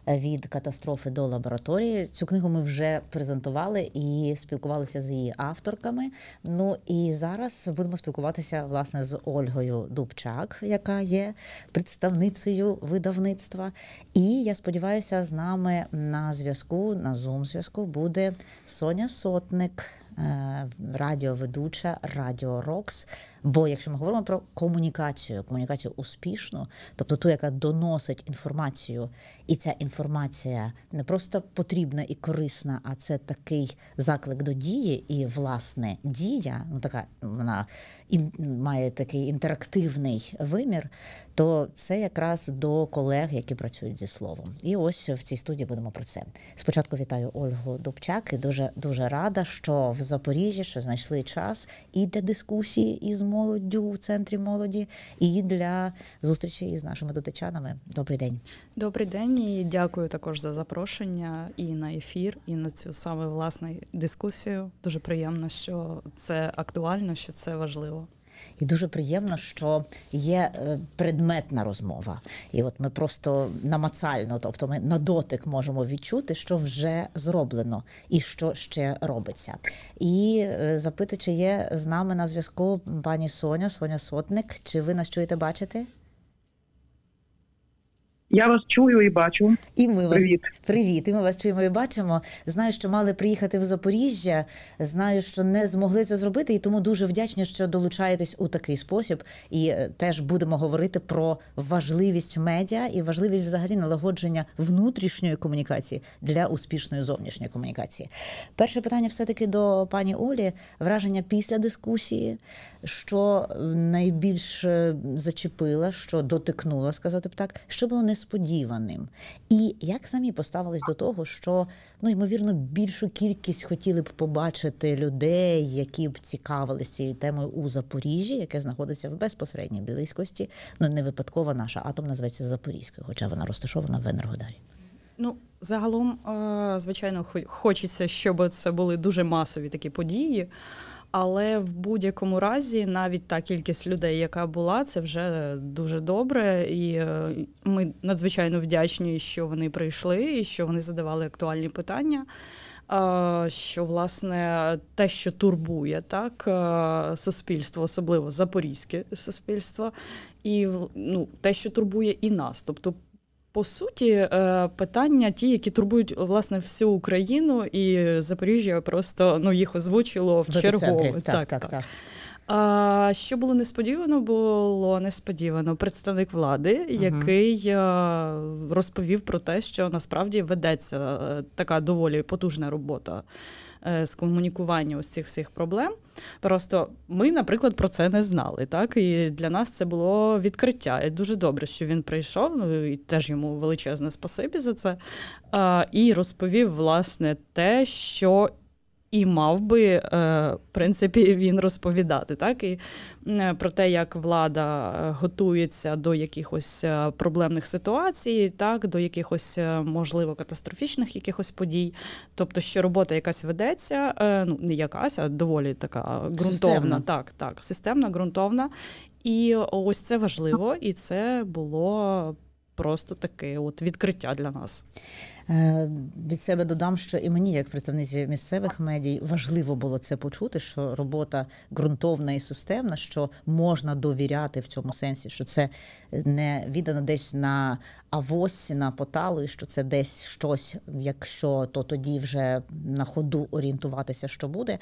від катастрофи до лабораторії. Цю книгу ми вже презентували і спілкувалися з її авторками. Ну і зараз будемо спілкуватися, власне, з Ольгою Дубчак, яка є представницею видавництва. І, я сподіваюся, з нами на зв'язку, на Zoom-зв'язку буде Соня Сотник, радіоведуча Радіо Рокс. Бо якщо ми говоримо про комунікацію, комунікацію успішну, тобто ту, яка доносить інформацію, і ця інформація не просто потрібна і корисна, а це такий заклик до дії, і, власне, дія, ну така, вона ін, має такий інтерактивний вимір, то це якраз до колег, які працюють зі словом. І ось в цій студії будемо про це. Спочатку вітаю Ольгу Дубчак і дуже, дуже рада, що в Запоріжжі, що знайшли час і для дискусії із молоддю в Центрі молоді, і для зустрічі із нашими дотичанами. Добрий день. Добрий день і дякую також за запрошення і на ефір, і на цю саме власну дискусію. Дуже приємно, що це актуально, що це важливо. І дуже приємно, що є предметна розмова. І от ми просто намацально, тобто ми на дотик можемо відчути, що вже зроблено і що ще робиться. І запитую, чи є з нами на зв'язку пані Соня, Соня Сотник. Чи ви нас чуєте, бачите? Я вас чую і бачу. І ми Привіт. вас привіт. І ми вас чуємо і бачимо. Знаю, що мали приїхати в Запоріжжя. Знаю, що не змогли це зробити, і тому дуже вдячні, що долучаєтесь у такий спосіб. І теж будемо говорити про важливість медіа і важливість взагалі налагодження внутрішньої комунікації для успішної зовнішньої комунікації. Перше питання все-таки до пані Олі. Враження після дискусії, що найбільш зачепила, що дотикнула, сказати б так, що було не несподіваним. І як самі поставились до того, що, ну, ймовірно, більшу кількість хотіли б побачити людей, які б цікавились цією темою у Запоріжжі, яке знаходиться в безпосередній близькості. Ну, не випадково наша атом називається Запорізькою, хоча вона розташована в Енергодарі. Ну, загалом, звичайно, хочеться, щоб це були дуже масові такі події. Але в будь-якому разі навіть та кількість людей, яка була, це вже дуже добре. І ми надзвичайно вдячні, що вони прийшли, і що вони задавали актуальні питання. Що, власне, те, що турбує так, суспільство, особливо запорізьке суспільство, і, ну, те, що турбує і нас. Тобто, по суті, питання ті, які турбують, власне, всю Україну, і Запоріжжя просто, ну, їх озвучило в чергове. Так, так, так. так. А, що було несподівано? Було несподівано представник влади, uh-huh. який розповів про те, що насправді ведеться така доволі потужна робота з комунікування ось цих всіх проблем. Просто ми, наприклад, про це не знали, так? І для нас це було відкриття. І дуже добре, що він прийшов, ну, і теж йому величезне спасибі за це, а, і розповів, власне, те, що і мав би, в принципі, він розповідати, так? І про те, як влада готується до якихось проблемних ситуацій, так? До якихось, можливо, катастрофічних якихось подій. Тобто, що робота якась ведеться, ну, не якась, а доволі така ґрунтовна. Системна. Так, так, системна, ґрунтовна. І ось це важливо, і це було просто таке от відкриття для нас. Від себе додам, що і мені, як представниці місцевих медій, важливо було це почути, що робота ґрунтовна і системна, що можна довіряти в цьому сенсі, що це не віддано десь на авось, на поталу, і що це десь щось, якщо, то тоді вже на ходу орієнтуватися, що буде.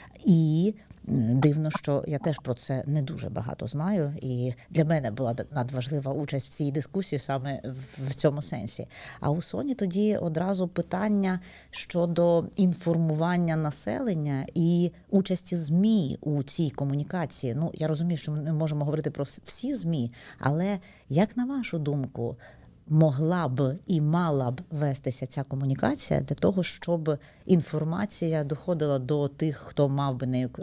І дивно, що я теж про це не дуже багато знаю, і для мене була надважлива участь в цій дискусії саме в цьому сенсі. А у Соні тоді одразу питання щодо інформування населення і участі ЗМІ у цій комунікації. Ну, я розумію, що ми не можемо говорити про всі ЗМІ, але як, на вашу думку, могла б і мала б вестися ця комунікація для того, щоб інформація доходила до тих, хто мав би нею,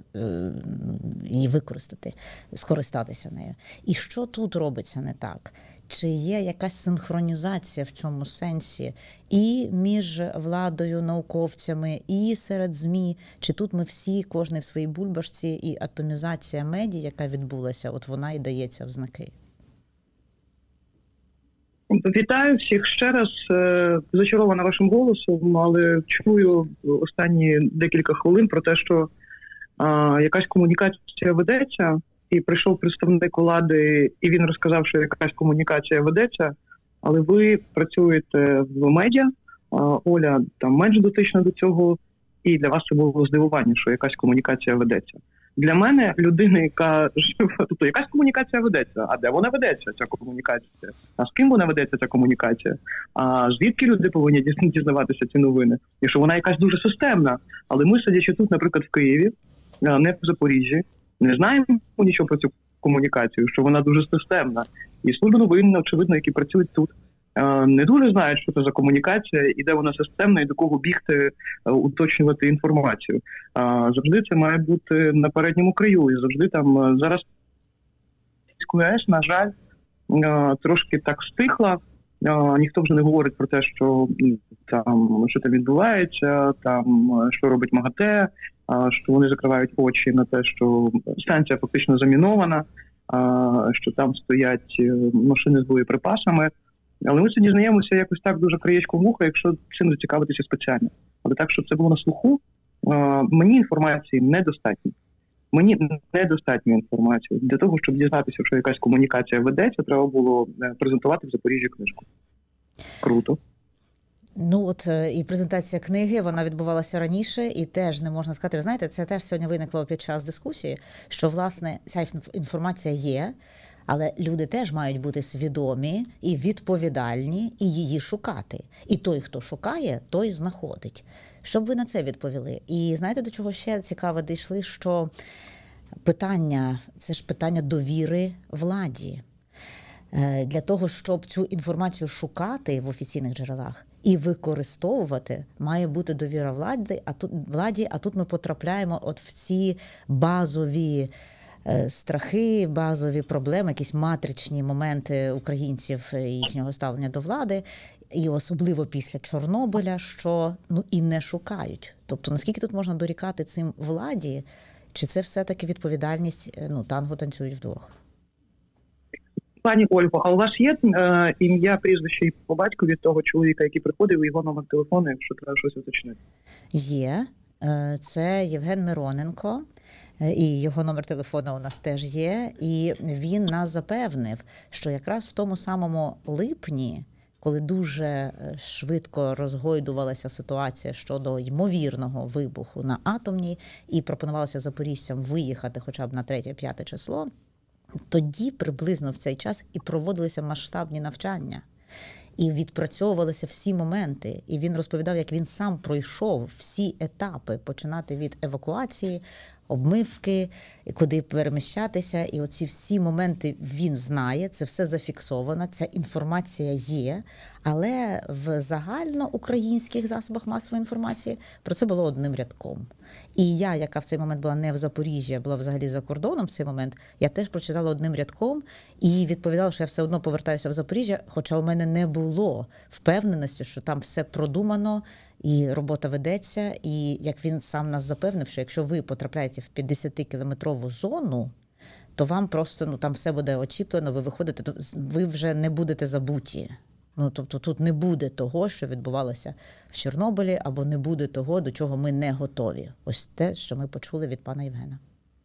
її використати, скористатися нею? І що тут робиться не так? Чи є якась синхронізація в цьому сенсі і між владою, науковцями, і серед ЗМІ? Чи тут ми всі, кожен в своїй бульбашці, і атомізація медіа, яка відбулася, от вона і дається в знаки? Вітаю всіх ще раз. Зачарована вашим голосом, але чую останні декілька хвилин про те, що а, якась комунікація ведеться, і прийшов представник влади, і він розказав, що якась комунікація ведеться, але ви працюєте в медіа, а, Оля там менш дотична до цього, і для вас це було здивування, що якась комунікація ведеться. Для мене, людина, яка живе, тобто якась комунікація ведеться, а де вона ведеться, ця комунікація? А з ким вона ведеться, ця комунікація? А звідки люди повинні дізнаватися ці новини? Якщо вона якась дуже системна, але ми, сидячи тут, наприклад, в Києві, не в Запоріжжі, не знаємо нічого про цю комунікацію, що вона дуже системна. І служби новин, очевидно, які працюють тут, не дуже знають, що це за комунікація, і де вона системна, і до кого бігти, уточнювати інформацію. Завжди це має бути на передньому краю. І завжди там зараз ес, на жаль, трошки так стихла. Ніхто вже не говорить про те, що там, що там відбувається, там, що робить МАГАТЕ, що вони закривають очі на те, що станція фактично замінована, що там стоять машини з боєприпасами. Але ми це дізнаємося якось так дуже краєчком вуха, якщо цим зацікавитися спеціально. Але так, щоб це було на слуху, мені інформації недостатньо. Мені недостатньо інформації. Для того, щоб дізнатися, що якась комунікація ведеться, треба було презентувати в Запоріжжі книжку. Круто. Ну от і презентація книги, вона відбувалася раніше, і теж не можна сказати, ви знаєте, це теж сьогодні виникло під час дискусії, що, власне, ця інформація є, але люди теж мають бути свідомі і відповідальні, і її шукати. І той, хто шукає, той знаходить. Що б ви на це відповіли? І знаєте, до чого ще цікаво дійшли, що питання, це ж питання довіри владі. Для того, щоб цю інформацію шукати в офіційних джерелах і використовувати, має бути довіра владі, а тут, владі, а тут ми потрапляємо от в ці базові страхи, базові проблеми, якісь матричні моменти українців і їхнього ставлення до влади, і особливо після Чорнобиля, що ну і не шукають. Тобто, наскільки тут можна дорікати цим владі, чи це все-таки відповідальність, ну, танго танцюють вдвох? Пані Ольго, а у вас є е, ім'я, прізвище і по батькові того чоловіка, який приходив, і його номер телефону, якщо треба щось уточнити? Є. Це Євген Мироненко, і його номер телефону у нас теж є. І він нас запевнив, що якраз в тому самому липні, коли дуже швидко розгойдувалася ситуація щодо ймовірного вибуху на атомній, і пропонувалося запоріжцям виїхати хоча б на третє-п'яте число, тоді приблизно в цей час і проводилися масштабні навчання. І відпрацьовувалися всі моменти. І він розповідав, як він сам пройшов всі етапи, починати від евакуації, обмивки, куди переміщатися. І оці всі моменти він знає, це все зафіксовано, ця інформація є. Але в загальноукраїнських засобах масової інформації про це було одним рядком. І я, яка в цей момент була не в Запоріжжі, а була взагалі за кордоном в цей момент, я теж прочитала одним рядком і відповідала, що я все одно повертаюся в Запоріжжя, хоча у мене не було впевненості, що там все продумано і робота ведеться. І як він сам нас запевнив, що якщо ви потрапляєте в п'ятдесятикілометрову зону, то вам просто ну, там все буде очіплено, ви виходите, то ви вже не будете забуті. Ну, тобто тут не буде того, що відбувалося в Чорнобилі, або не буде того, до чого ми не готові. Ось те, що ми почули від пана Євгена.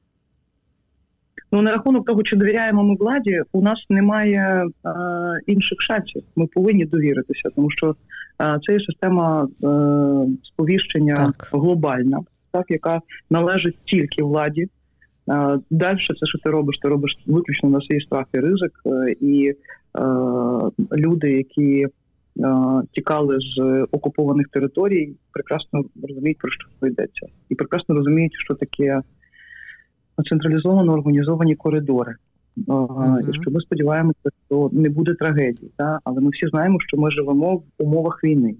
Ну, на рахунок того, чи довіряємо ми владі, у нас немає е, інших шансів. Ми повинні довіритися, тому що е, це є система е, сповіщення так. глобальна, так, яка належить тільки владі. Е, далі це, що ти робиш, ти робиш виключно на свій страх і ризик. Е, і е, люди, які е, тікали з окупованих територій, прекрасно розуміють, про що йдеться. І прекрасно розуміють, що таке централізовано організовані коридори. Uh-huh. Якщо ми сподіваємося, що не буде трагедії, та? Але ми всі знаємо, що ми живемо в умовах війни.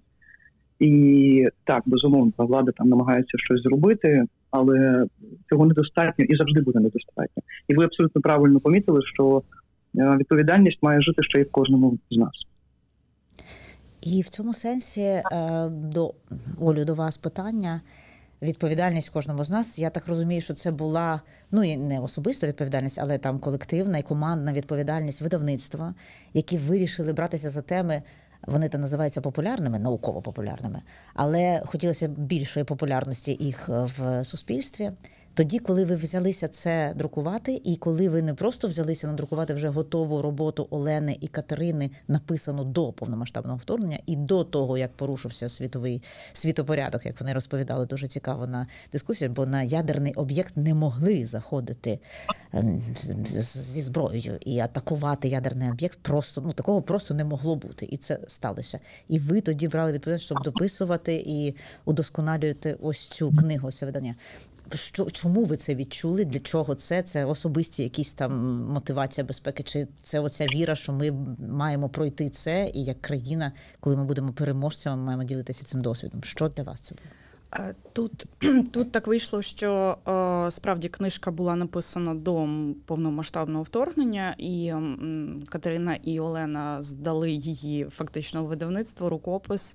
І так, безумовно, влада там намагається щось зробити, але цього недостатньо і завжди буде недостатньо. І ви абсолютно правильно помітили, що відповідальність має жити ще й в кожному з нас. І в цьому сенсі, до Олю, до вас питання. відповідальність кожному з нас. Я так розумію, що це була, ну, і не особиста відповідальність, але там колективна і командна відповідальність видавництва, які вирішили братися за теми, вони то називаються популярними, науково-популярними, але хотілося більшої популярності їх в суспільстві. Тоді, коли ви взялися це друкувати, і коли ви не просто взялися надрукувати вже готову роботу Олени і Катерини, написану до повномасштабного вторгнення, і до того, як порушився світовий світопорядок, як вони розповідали, дуже цікаво на дискусії, бо на ядерний об'єкт не могли заходити зі зброєю і атакувати ядерний об'єкт. Просто, ну, такого просто не могло бути, і це сталося. І ви тоді брали відповідальність, щоб дописувати і удосконалювати ось цю книгу, це видання. Що, чому ви це відчули? Для чого це? Це особисті якісь там мотивація безпеки? Чи це оця віра, що ми маємо пройти це, і як країна, коли ми будемо переможцями, маємо ділитися цим досвідом? Що для вас це було? Тут, тут так вийшло, що справді книжка була написана до повномасштабного вторгнення, і Катерина і Олена здали її фактично в видавництво, рукопис,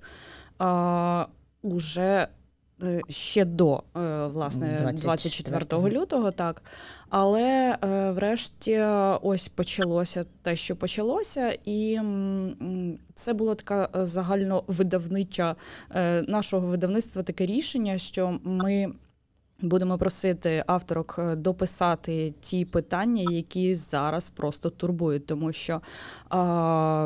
уже ще до, власне, двадцять четвертого лютого, так. Але врешті ось почалося те, що почалося, і це було така загальновидавнича, нашого видавництва таке рішення, що ми будемо просити авторок дописати ті питання, які зараз просто турбують, тому що а,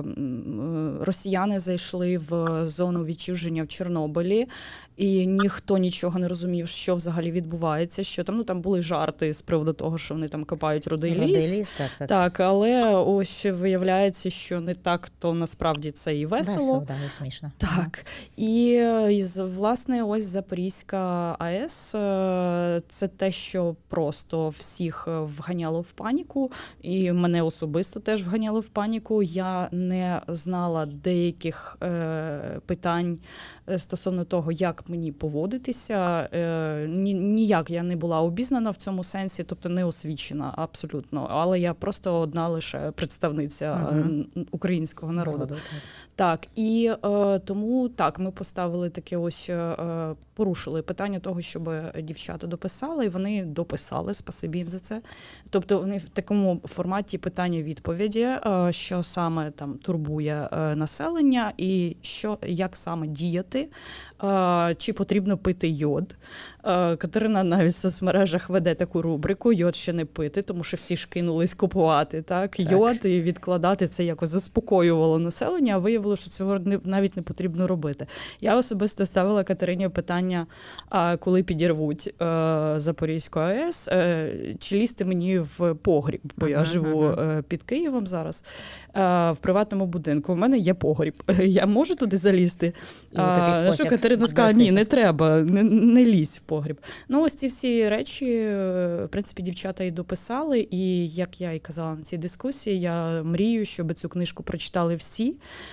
росіяни зайшли в зону відчуження в Чорнобилі, і ніхто нічого не розумів, що взагалі відбувається, що там, ну, там були жарти з приводу того, що вони там копають рудий ліс. Рудий ліс, так, так. Так, але ось виявляється, що не так, то насправді це і весело. Весело, да, і смішно. Так. І, і, власне, ось Запорізька АЕС – це те, що просто всіх вганяло в паніку, і мене особисто теж вганяло в паніку. Я не знала деяких е, питань стосовно того, як мені поводитися. Е, ні, ніяк я не була обізнана в цьому сенсі, тобто не освічена абсолютно. Але я просто одна лише представниця угу. українського народу. Народу, так. Так, і е, тому так, ми поставили таке ось, е, порушили питання того, щоб дівчата дописали, і вони дописали, спасибі їм за це. Тобто вони в такому форматі питання-відповіді, е, що саме там турбує е, населення, і що, як саме діяти, е, чи потрібно пити йод. Е, Катерина навіть в соцмережах веде таку рубрику «Йод ще не пити», тому що всі ж кинулись купувати так, так. йод і відкладати, це якось заспокоювало населення, а виявилося, що цього не, навіть не потрібно робити. Я особисто ставила Катерині питання, а, коли підірвуть е, Запорізьку АЕС, е, чи лізти мені в погріб, бо ага, я живу ага. е, під Києвом зараз, е, в приватному будинку. У мене є погріб. Я можу туди залізти? А, що Катерина сказала, ні, не треба, не, не лізь в погріб. Ну, ось ці всі речі, в принципі, дівчата і дописали, і, як я і казала на цій дискусії, я мрію, щоб цю книжку прочитали всі,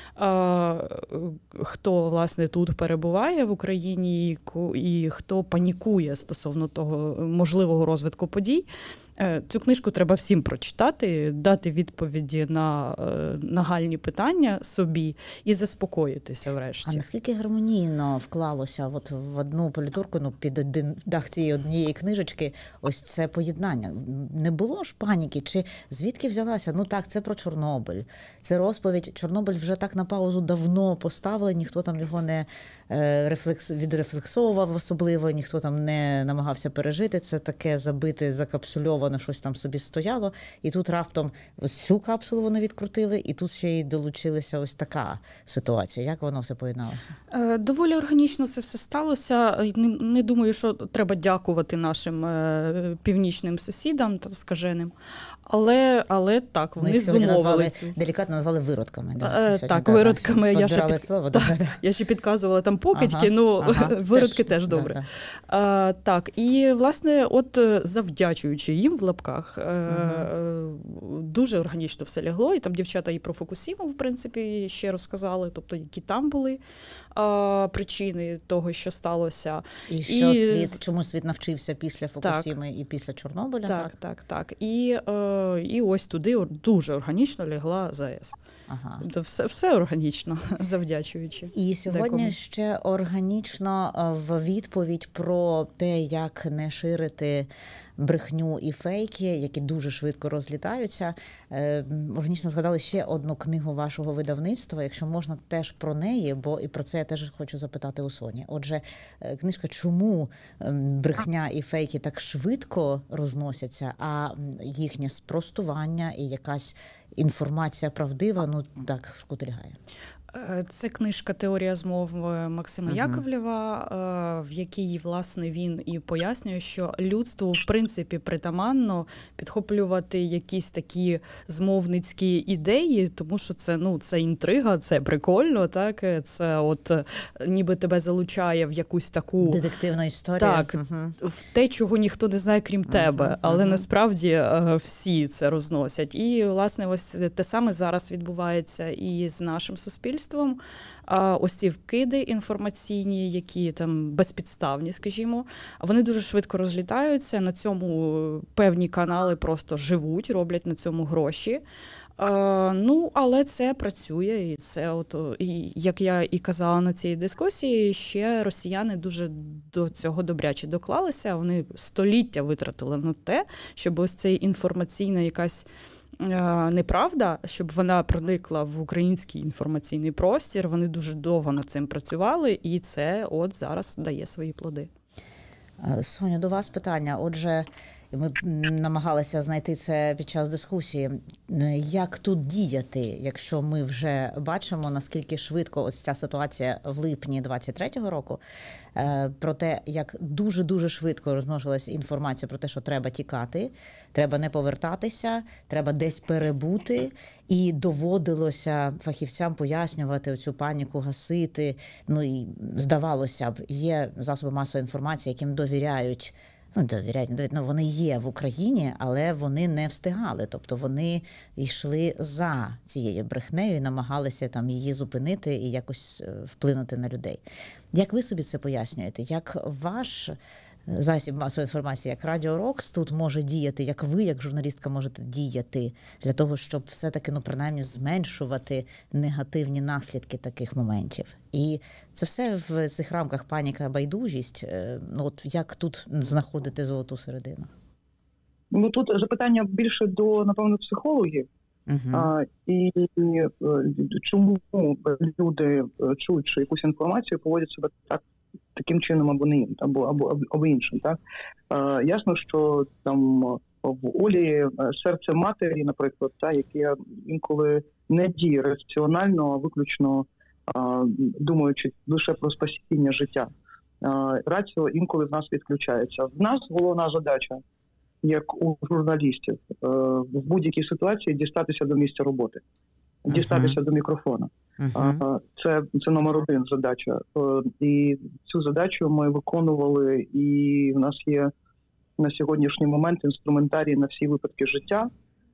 хто, власне, тут перебуває в Україні і хто панікує стосовно того можливого розвитку подій. Цю книжку треба всім прочитати, дати відповіді на нагальні питання собі і заспокоїтися врешті. А наскільки гармонійно вклалося от в одну політурку, ну, під один дах цієї однієї книжечки, ось це поєднання? Не було ж паніки? Чи звідки взялася? Ну так, це про Чорнобиль. Це розповідь. Чорнобиль вже так на паузу давно поставили, ніхто там його не рефлекс, відрефлексовував особливо, ніхто там не намагався пережити. Це таке забите, закапсульоване, щось там собі стояло. І тут раптом ось цю капсулу вони відкрутили, і тут ще й долучилася ось така ситуація. Як воно все поєдналося? Доволі органічно це все сталося. Не, не думаю, що треба дякувати нашим е, північним сусідам та скаженим. Але, але так, вони зумовили цю. Делікатно назвали виродками. Да? Е, так, виродками. Я ще, під... слово, так, да, да. я ще підказувала там покидьки, ага, ну ага. виродки теж, теж добре. Да, да. А, так. Так, і, власне, от завдячуючи їм в лапках, uh-huh. дуже органічно все лягло, і там дівчата і про Фукусіму, в принципі, ще розказали, тобто, які там були а, причини того, що сталося. І що і... світ, чому світ навчився після Фукусіми так. і після Чорнобиля. Так, так, так. так. І, е, і ось туди дуже органічно лягла ЗАЕС. Ага. Тобто все, все органічно, завдячуючи. І сьогодні декому. Ще органічно в відповідь про те, як не ширити брехню і фейки, які дуже швидко розлітаються. Органічно згадали ще одну книгу вашого видавництва, якщо можна теж про неї, бо і про це я теж хочу запитати у Соні. Отже, книжка «Чому брехня і фейки так швидко розносяться, а їхнє спростування і якась інформація правдива, ну так, шкутильгає». Це книжка «Теорія змов» Максима uh-huh. Яковлєва, в якій, власне, він і пояснює, що людству, в принципі, притаманно підхоплювати якісь такі змовницькі ідеї, тому що це, ну, це інтрига, це прикольно, так? Це от ніби тебе залучає в якусь таку... детективну історію. Так, uh-huh. в те, чого ніхто не знає, крім uh-huh. тебе, але uh-huh. насправді всі це розносять. І, власне, ось те саме зараз відбувається і з нашим суспільством. Ось ці вкиди інформаційні, які там безпідставні, скажімо, вони дуже швидко розлітаються, на цьому певні канали просто живуть, роблять на цьому гроші. Ну, але це працює, і це, от, і, як я і казала на цій дискусії, ще росіяни дуже до цього добряче доклалися, вони століття витратили на те, щоб ось цей інформаційна якась неправда, щоб вона проникла в український інформаційний простір. Вони дуже довго над цим працювали, і це от зараз дає свої плоди. Соня, до вас питання. Отже, ми намагалися знайти це під час дискусії. Як тут діяти, якщо ми вже бачимо, наскільки швидко ось ця ситуація в липні двадцять третього року, про те, як дуже-дуже швидко розмножилася інформація про те, що треба тікати, треба не повертатися, треба десь перебути, і доводилося фахівцям пояснювати цю паніку, гасити. Ну і здавалося б, є засоби масової інформації, яким довіряють. Ну, довіряють, довіряють, ну, вони є в Україні, але вони не встигали. Тобто вони йшли за цією брехнею і намагалися там її зупинити і якось вплинути на людей. Як ви собі це пояснюєте? Як ваш засіб масової інформації, як Радіо Рокс тут може діяти, як ви, як журналістка, можете діяти для того, щоб все-таки, ну, принаймні, зменшувати негативні наслідки таких моментів? І це все в цих рамках паніка, байдужість. Ну, от як тут знаходити золоту середину? Ну, тут запитання більше до, напевно, психологів. Uh-huh. А, і, і чому люди, чуючи якусь інформацію, поводять себе так, таким чином або не або, або, або іншим. Так? А, ясно, що там в Олі серце матері, наприклад, та, яке інколи не діє раціонально, а виключно а, думаючи лише про спасіння життя. А, раціо інколи в нас відключається. В нас головна задача, як у журналістів, в будь-якій ситуації дістатися до місця роботи, дістатися uh-huh. до мікрофона. Uh-huh. Це, це номер один задача. І цю задачу ми виконували, і в нас є на сьогоднішній момент інструментарій на всі випадки життя.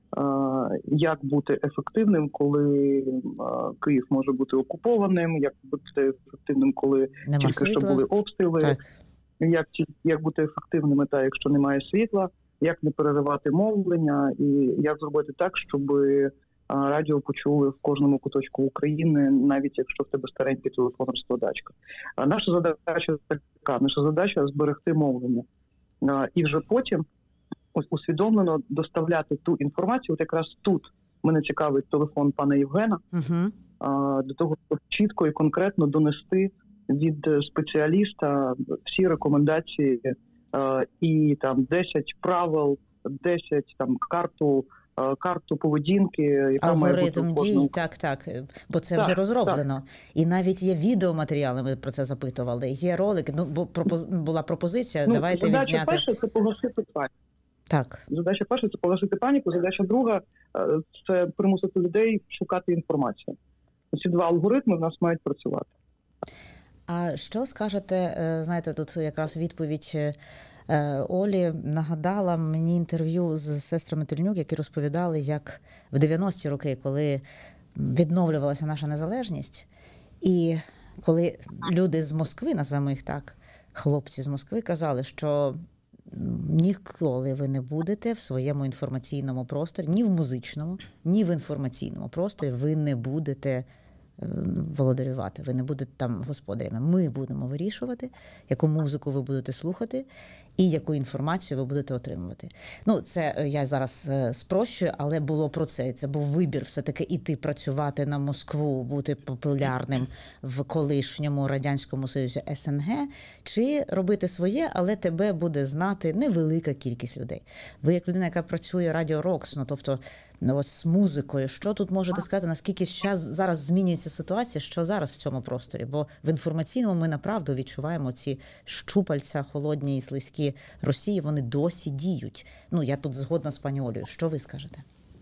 Як бути ефективним, коли Київ може бути окупованим, як бути ефективним, коли Нема тільки світла. Що були обстріли, як, як бути ефективними, та, якщо немає світла, як не переривати мовлення і як зробити так, щоб радіо почули в кожному куточку України, навіть якщо в тебе старенький телефон-розкладачка. Наша задача така, наша задача зберегти мовлення. І вже потім усвідомлено доставляти ту інформацію, от якраз тут мене цікавить телефон пана Євгена, uh-huh. для того, щоб чітко і конкретно донести від спеціаліста всі рекомендації і там десять правил, десять там карту, карту поведінки, яка алгоритм має бути дій, так, так, бо це так, вже розроблено. Так. І навіть є відеоматеріали, ми про це запитували, є ролики, ну, бо пропоз... була пропозиція, ну, давайте задача відзняти. Задача перша – це погасити паніку. Так. Задача перша – це погасити паніку, задача друга – це примусити людей шукати інформацію. Ці два алгоритми в нас мають працювати. А що скажете, знаєте, тут якраз відповідь Олі нагадала мені інтерв'ю з сестрами Тельнюк, які розповідали, як в дев'яності роки, коли відновлювалася наша незалежність, і коли люди з Москви, назвемо їх так, хлопці з Москви, казали, що ніколи ви не будете в своєму інформаційному просторі, ні в музичному, ні в інформаційному просторі ви не будете володарювати, ви не будете там господарями. Ми будемо вирішувати, яку музику ви будете слухати і яку інформацію ви будете отримувати. Ну, це я зараз спрощую, але було про це. Це був вибір все-таки іти працювати на Москву, бути популярним в колишньому Радянському Союзі ес ен ге, чи робити своє, але тебе буде знати невелика кількість людей. Ви як людина, яка працює Радіо Рокс, ну, тобто ну, от з музикою, що тут можете сказати, наскільки зараз, зараз змінюється ситуація, що зараз в цьому просторі? Бо в інформаційному ми направду відчуваємо ці щупальця холодні і слизькі Росії, вони досі діють. Ну, я тут згодна з пані Олею. Що ви скажете?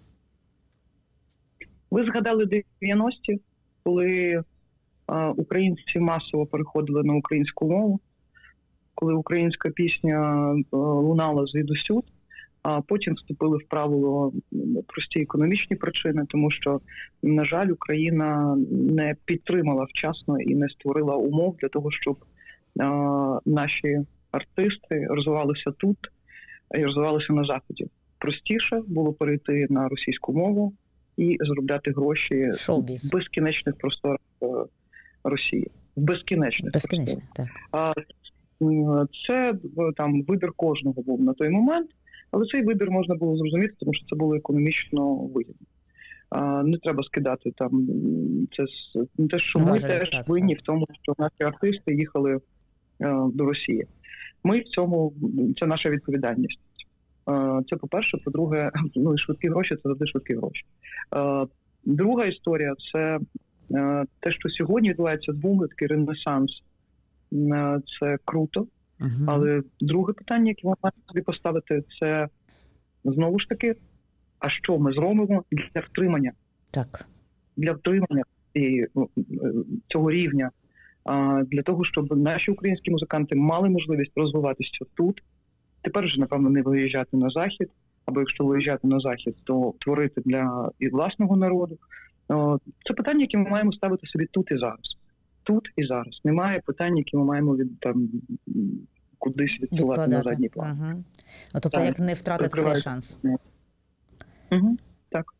Ви згадали дев'яності, коли а, українці масово переходили на українську мову, коли українська пісня а, лунала звідусюд, а потім вступили в правило прості економічні причини, тому що, на жаль, Україна не підтримала вчасно і не створила умов для того, щоб а, наші артисти розвивалися тут і розвивалися на Заході. Простіше було перейти на російську мову і заробляти гроші Шоу-біз. в безкінечних просторах Росії. В безкінечних, безкінечних просторах. Так. А, це там вибір кожного був на той момент, але цей вибір можна було зрозуміти, тому що це було економічно вигідно. А, не треба скидати там це не те, що ми теж так, винні так. в тому, що наші артисти їхали а, до Росії. Ми в цьому, це наша відповідальність. А, це по-перше, по-друге, ну і швидкі гроші – це завжди швидкі гроші. А, друга історія – це а, те, що сьогодні відбувається бум, такий ренесанс. А, це круто. Uh-huh. Але друге питання, яке ми маємо собі поставити, це знову ж таки, а що ми зробимо для втримання? Так. Для втримання і, цього рівня, для того, щоб наші українські музиканти мали можливість розвиватися тут. Тепер вже, напевно, не виїжджати на Захід, або якщо виїжджати на Захід, то творити для і власного народу. Це питання, яке ми маємо ставити собі тут і зараз. Тут і зараз. Немає питань, які ми маємо від там кудись відсувати на задній план. Ага. Тобто, так, як не втратити цей шанс. Угу. Так.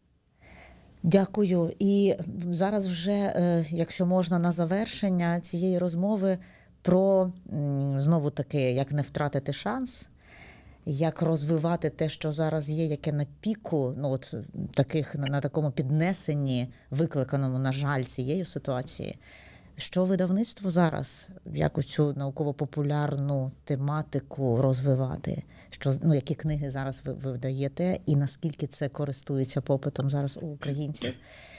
Дякую. І зараз вже, якщо можна, на завершення цієї розмови про, знову таки, як не втратити шанс, як розвивати те, що зараз є, яке на піку, ну от таких, на, на такому піднесенні, викликаному, на жаль, цією ситуацією. Що видавництво зараз, як цю науково-популярну тематику розвивати? Що, ну, які книги зараз ви, ви видаєте, і наскільки це користується попитом зараз у українців?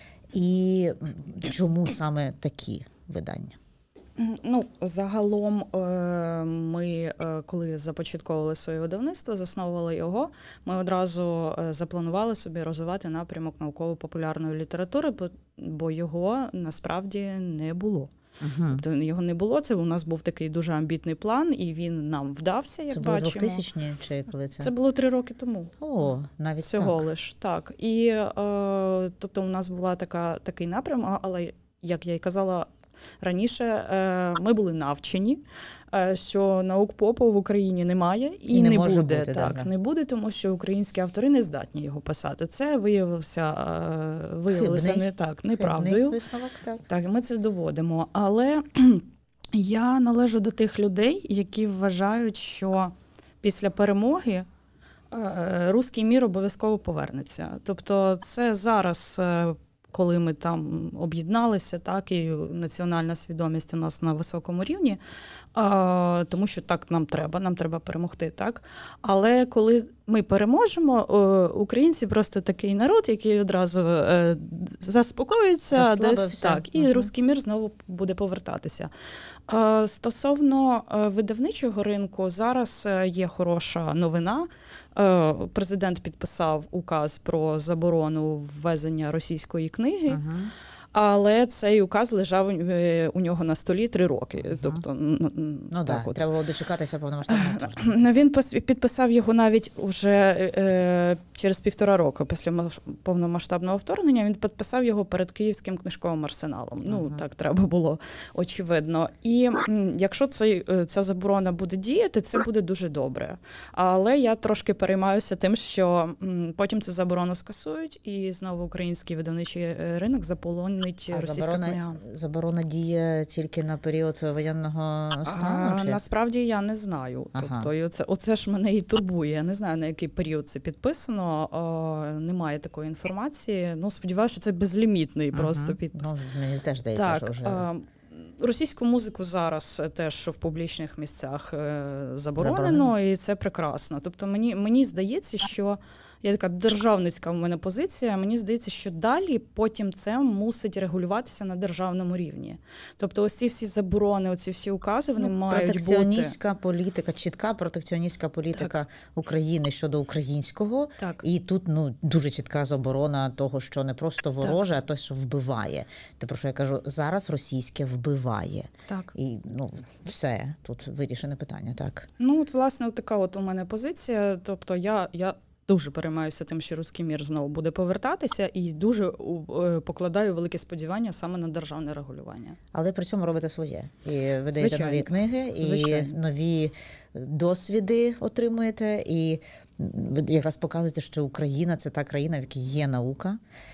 І чому саме такі видання? Ну, загалом ми, коли започатковували своє видавництво, засновували його, ми одразу запланували собі розвивати напрямок науково-популярної літератури, бо його насправді не було. Uh-huh. Тобто його не було, це у нас був такий дуже амбітний план, і він нам вдався, як це бачимо. Це було двохтисячні чи коли це? Це було три роки тому. О, навіть всього так. лиш, так. І, е, тобто, у нас була така, такий напрям, але, як я й казала раніше, ми були навчені, що наук-попу в Україні немає і, і не, не може буде. Бути, так, да, не буде, тому що українські автори не здатні його писати. Це виявилося, виявилося не так, неправдою. Висновок, так. Так, ми це доводимо. Але я належу до тих людей, які вважають, що після перемоги руський мір обов'язково повернеться. Тобто це зараз, коли ми там об'єдналися, так, і національна свідомість у нас на високому рівні, а, тому що так нам треба, нам треба перемогти, так. Але коли ми переможемо, українці просто такий народ, який одразу е, заспокоїться десь, так, і uh-huh. руський мір знову буде повертатися. А, стосовно видавничого ринку, зараз є хороша новина. Президент підписав указ про заборону ввезення російської книги. Uh-huh. Але цей указ лежав у нього на столі три роки. Ага. Тобто, ну так, от. треба було дочекатися повномасштабного вторгнення. Він підписав його навіть вже е, через півтора року після повномасштабного вторгнення. Він підписав його перед Київським книжковим арсеналом. Ну, ага. так треба було, очевидно. І м, якщо цей, ця заборона буде діяти, це буде дуже добре. Але я трошки переймаюся тим, що м, потім цю заборону скасують, і знову український видавничий ринок заполонить а російська заборона, книга. Заборона діє тільки на період воєнного стану? А, чи? насправді я не знаю. Ага. Тобто, і оце, оце ж мене і турбує. Я не знаю, на який період це підписано. О, немає такої інформації. Ну, сподіваюся, що це безлімітний ага. просто підпис. Ну, мені теж здається, так, що вже... А, російську музику зараз теж в публічних місцях заборонено, заборонено, і це прекрасно. Тобто мені, мені здається, що є така державницька в мене позиція, мені здається, що далі потім це мусить регулюватися на державному рівні. Тобто ось ці всі заборони, оці всі укази, вони ну, мають бути... Протекціоністська політика, чітка протекціоністська політика так. України щодо українського. Так. І тут ну, дуже чітка заборона того, що не просто вороже, так. а те, що вбиває. Те, про що я кажу, зараз російське вбиває. Так. І ну, все, тут вирішене питання, так? Ну, от, власне, от така от у мене позиція. Тобто я... я... дуже переймаюся тим, що руський мір знову буде повертатися, і дуже покладаю великі сподівання саме на державне регулювання. Але при цьому робите своє. І видаєте Звичайно. нові книги, Звичайно. і нові досвіди отримуєте, і якраз показуєте, що Україна – це та країна, в якій є наука.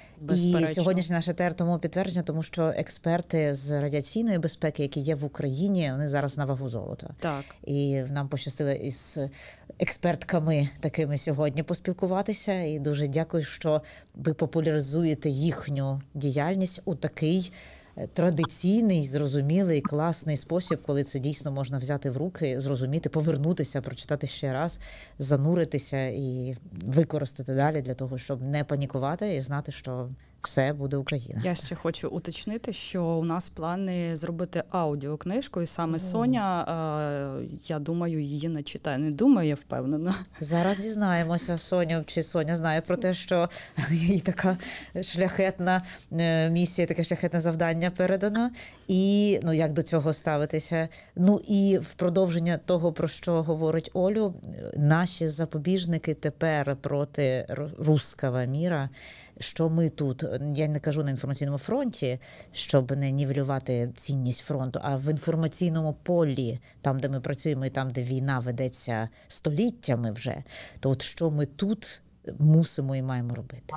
І сьогоднішнє наше ТЕР тому підтвердження, тому що експерти з радіаційної безпеки, які є в Україні, вони зараз на вагу золота. Так. І нам пощастило із експертками такими сьогодні поспілкуватися. І дуже дякую, що ви популяризуєте їхню діяльність у такий традиційний, зрозумілий, класний спосіб, коли це дійсно можна взяти в руки, зрозуміти, повернутися, прочитати ще раз, зануритися і використати далі для того, щоб не панікувати і знати, що все буде Україна. Я ще хочу уточнити, що у нас плани зробити аудіокнижку, і саме Соня, я думаю, її не читає. Не думаю, я впевнена. Зараз дізнаємося, Соня, чи Соня знає про те, що їй така шляхетна місія, таке шляхетне завдання передано. І ну, як до цього ставитися. Ну і в продовження того, про що говорить Олю, наші запобіжники тепер проти русского міра, що ми тут, я не кажу на інформаційному фронті, щоб не нівелювати цінність фронту, а в інформаційному полі, там, де ми працюємо і там, де війна ведеться століттями вже, то от що ми тут мусимо і маємо робити?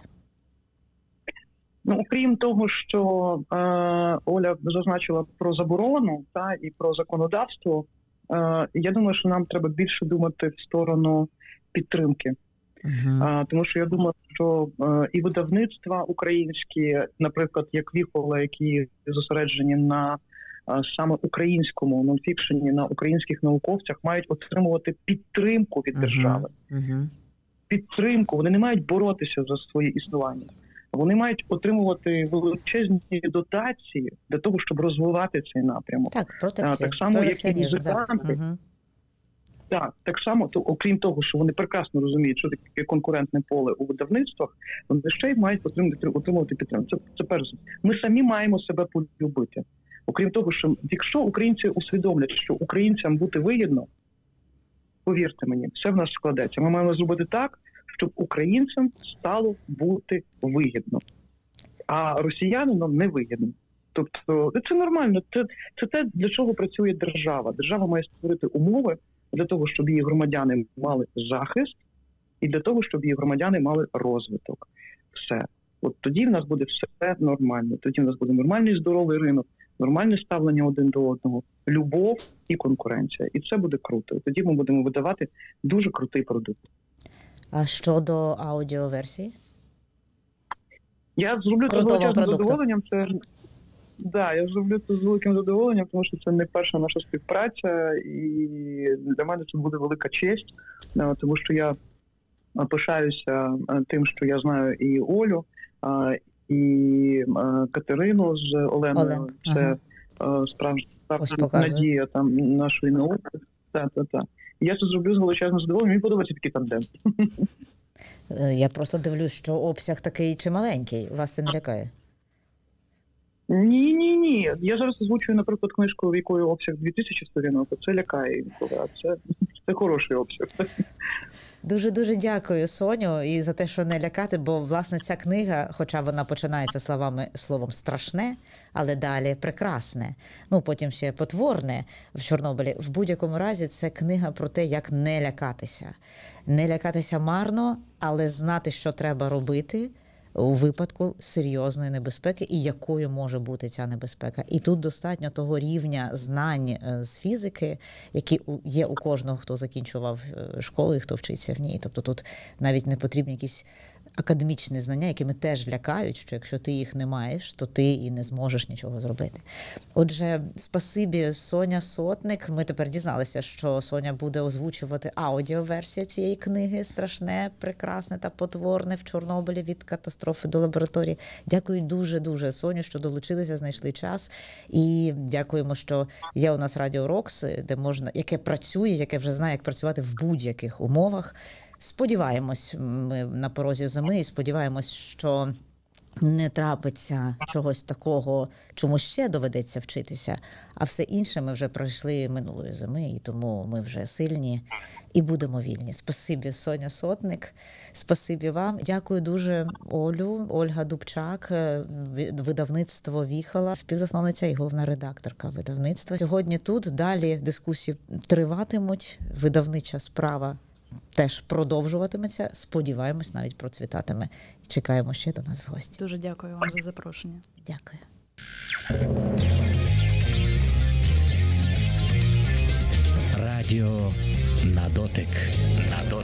Ну, окрім того, що е, Оля зазначила про заборону та, і про законодавство, е, я думаю, що нам треба більше думати в сторону підтримки. Uh-huh. А, тому що я думаю, що е, і видавництва українські, наприклад, як Віхола, які зосереджені на е, саме українському нонфікшені, на українських науковцях, мають отримувати підтримку від uh-huh. держави. Uh-huh. Підтримку. Вони не мають боротися за своє існування. Вони мають отримувати величезні дотації для того, щоб розвивати цей напрямок. Так, протекція. Так само, як і музиканти. Так. Uh-huh. Так, так само, то, окрім того, що вони прекрасно розуміють, що таке конкурентне поле у видавництвах, вони ще й мають отримувати, отримувати підтримку. Це, це перше. Ми самі маємо себе полюбити. Окрім того, що якщо українці усвідомлять, що українцям бути вигідно, повірте мені, все в нас складеться. Ми маємо зробити так, щоб українцям стало бути вигідно, а росіянинам не вигідно. Тобто це нормально, це, це те, для чого працює держава. Держава має створити умови для того, щоб її громадяни мали захист, і для того, щоб її громадяни мали розвиток. Все. От тоді в нас буде все нормально. Тоді в нас буде нормальний здоровий ринок, нормальне ставлення один до одного, любов і конкуренція. І це буде круто. І тоді ми будемо видавати дуже крутий продукт. А щодо аудіоверсії? Я зроблю це з великим задоволенням. Це Да, я зроблю це з великим задоволенням, тому що це не перша наша співпраця, і для мене це буде велика честь, тому що я пишаюся тим, що я знаю і Олю, і Катерину з Оленою. Олен. Це ага. справжня, справжня надія там нашої науки. Так, так, так. Я це зроблю з величезним задоволенням, мені подобається такий тандем. Я просто дивлюсь, що обсяг такий чималенький. Вас це не лякає? Ні, ні, ні. Я зараз озвучую, наприклад, книжку, в якої обсяг дві тисячі сторінок, це лякає інколи, а це, це хороший обсяг. Дуже-дуже дякую, Соню, і за те, що не лякати, бо, власне, ця книга, хоча вона починається словами, словом «страшне», але далі «прекрасне», ну, потім ще «потворне» в Чорнобилі. В будь-якому разі, це книга про те, як не лякатися. Не лякатися марно, але знати, що треба робити у випадку серйозної небезпеки і якою може бути ця небезпека. І тут достатньо того рівня знань з фізики, які є у кожного, хто закінчував школу і хто вчиться в ній. Тобто тут навіть не потрібні якісь академічні знання, якими теж лякають, що якщо ти їх не маєш, то ти і не зможеш нічого зробити. Отже, спасибі, Соня Сотник. Ми тепер дізналися, що Соня буде озвучувати аудіоверсію цієї книги «Страшне, прекрасне та потворне в Чорнобилі від катастрофи до лабораторії». Дякую дуже-дуже, Соню, що долучилися, знайшли час. І дякуємо, що є у нас Радіо Рокс, де можна, яке працює, яке вже знає, як працювати в будь-яких умовах. Сподіваємось, ми на порозі зими, і сподіваємось, що не трапиться чогось такого, чому ще доведеться вчитися, а все інше ми вже пройшли минулої зими, і тому ми вже сильні і будемо вільні. Спасибі, Соня Сотник, спасибі вам. Дякую дуже Олю, Ольга Дубчак, видавництво «Віхола», співзасновниця і головна редакторка видавництва. Сьогодні тут, далі дискусії триватимуть, видавнича справа теж продовжуватиметься, сподіваємось, навіть процвітатиме. Чекаємо ще до нас в гості. Дуже дякую вам за запрошення. Дякую. Радіо на дотик. На дотик.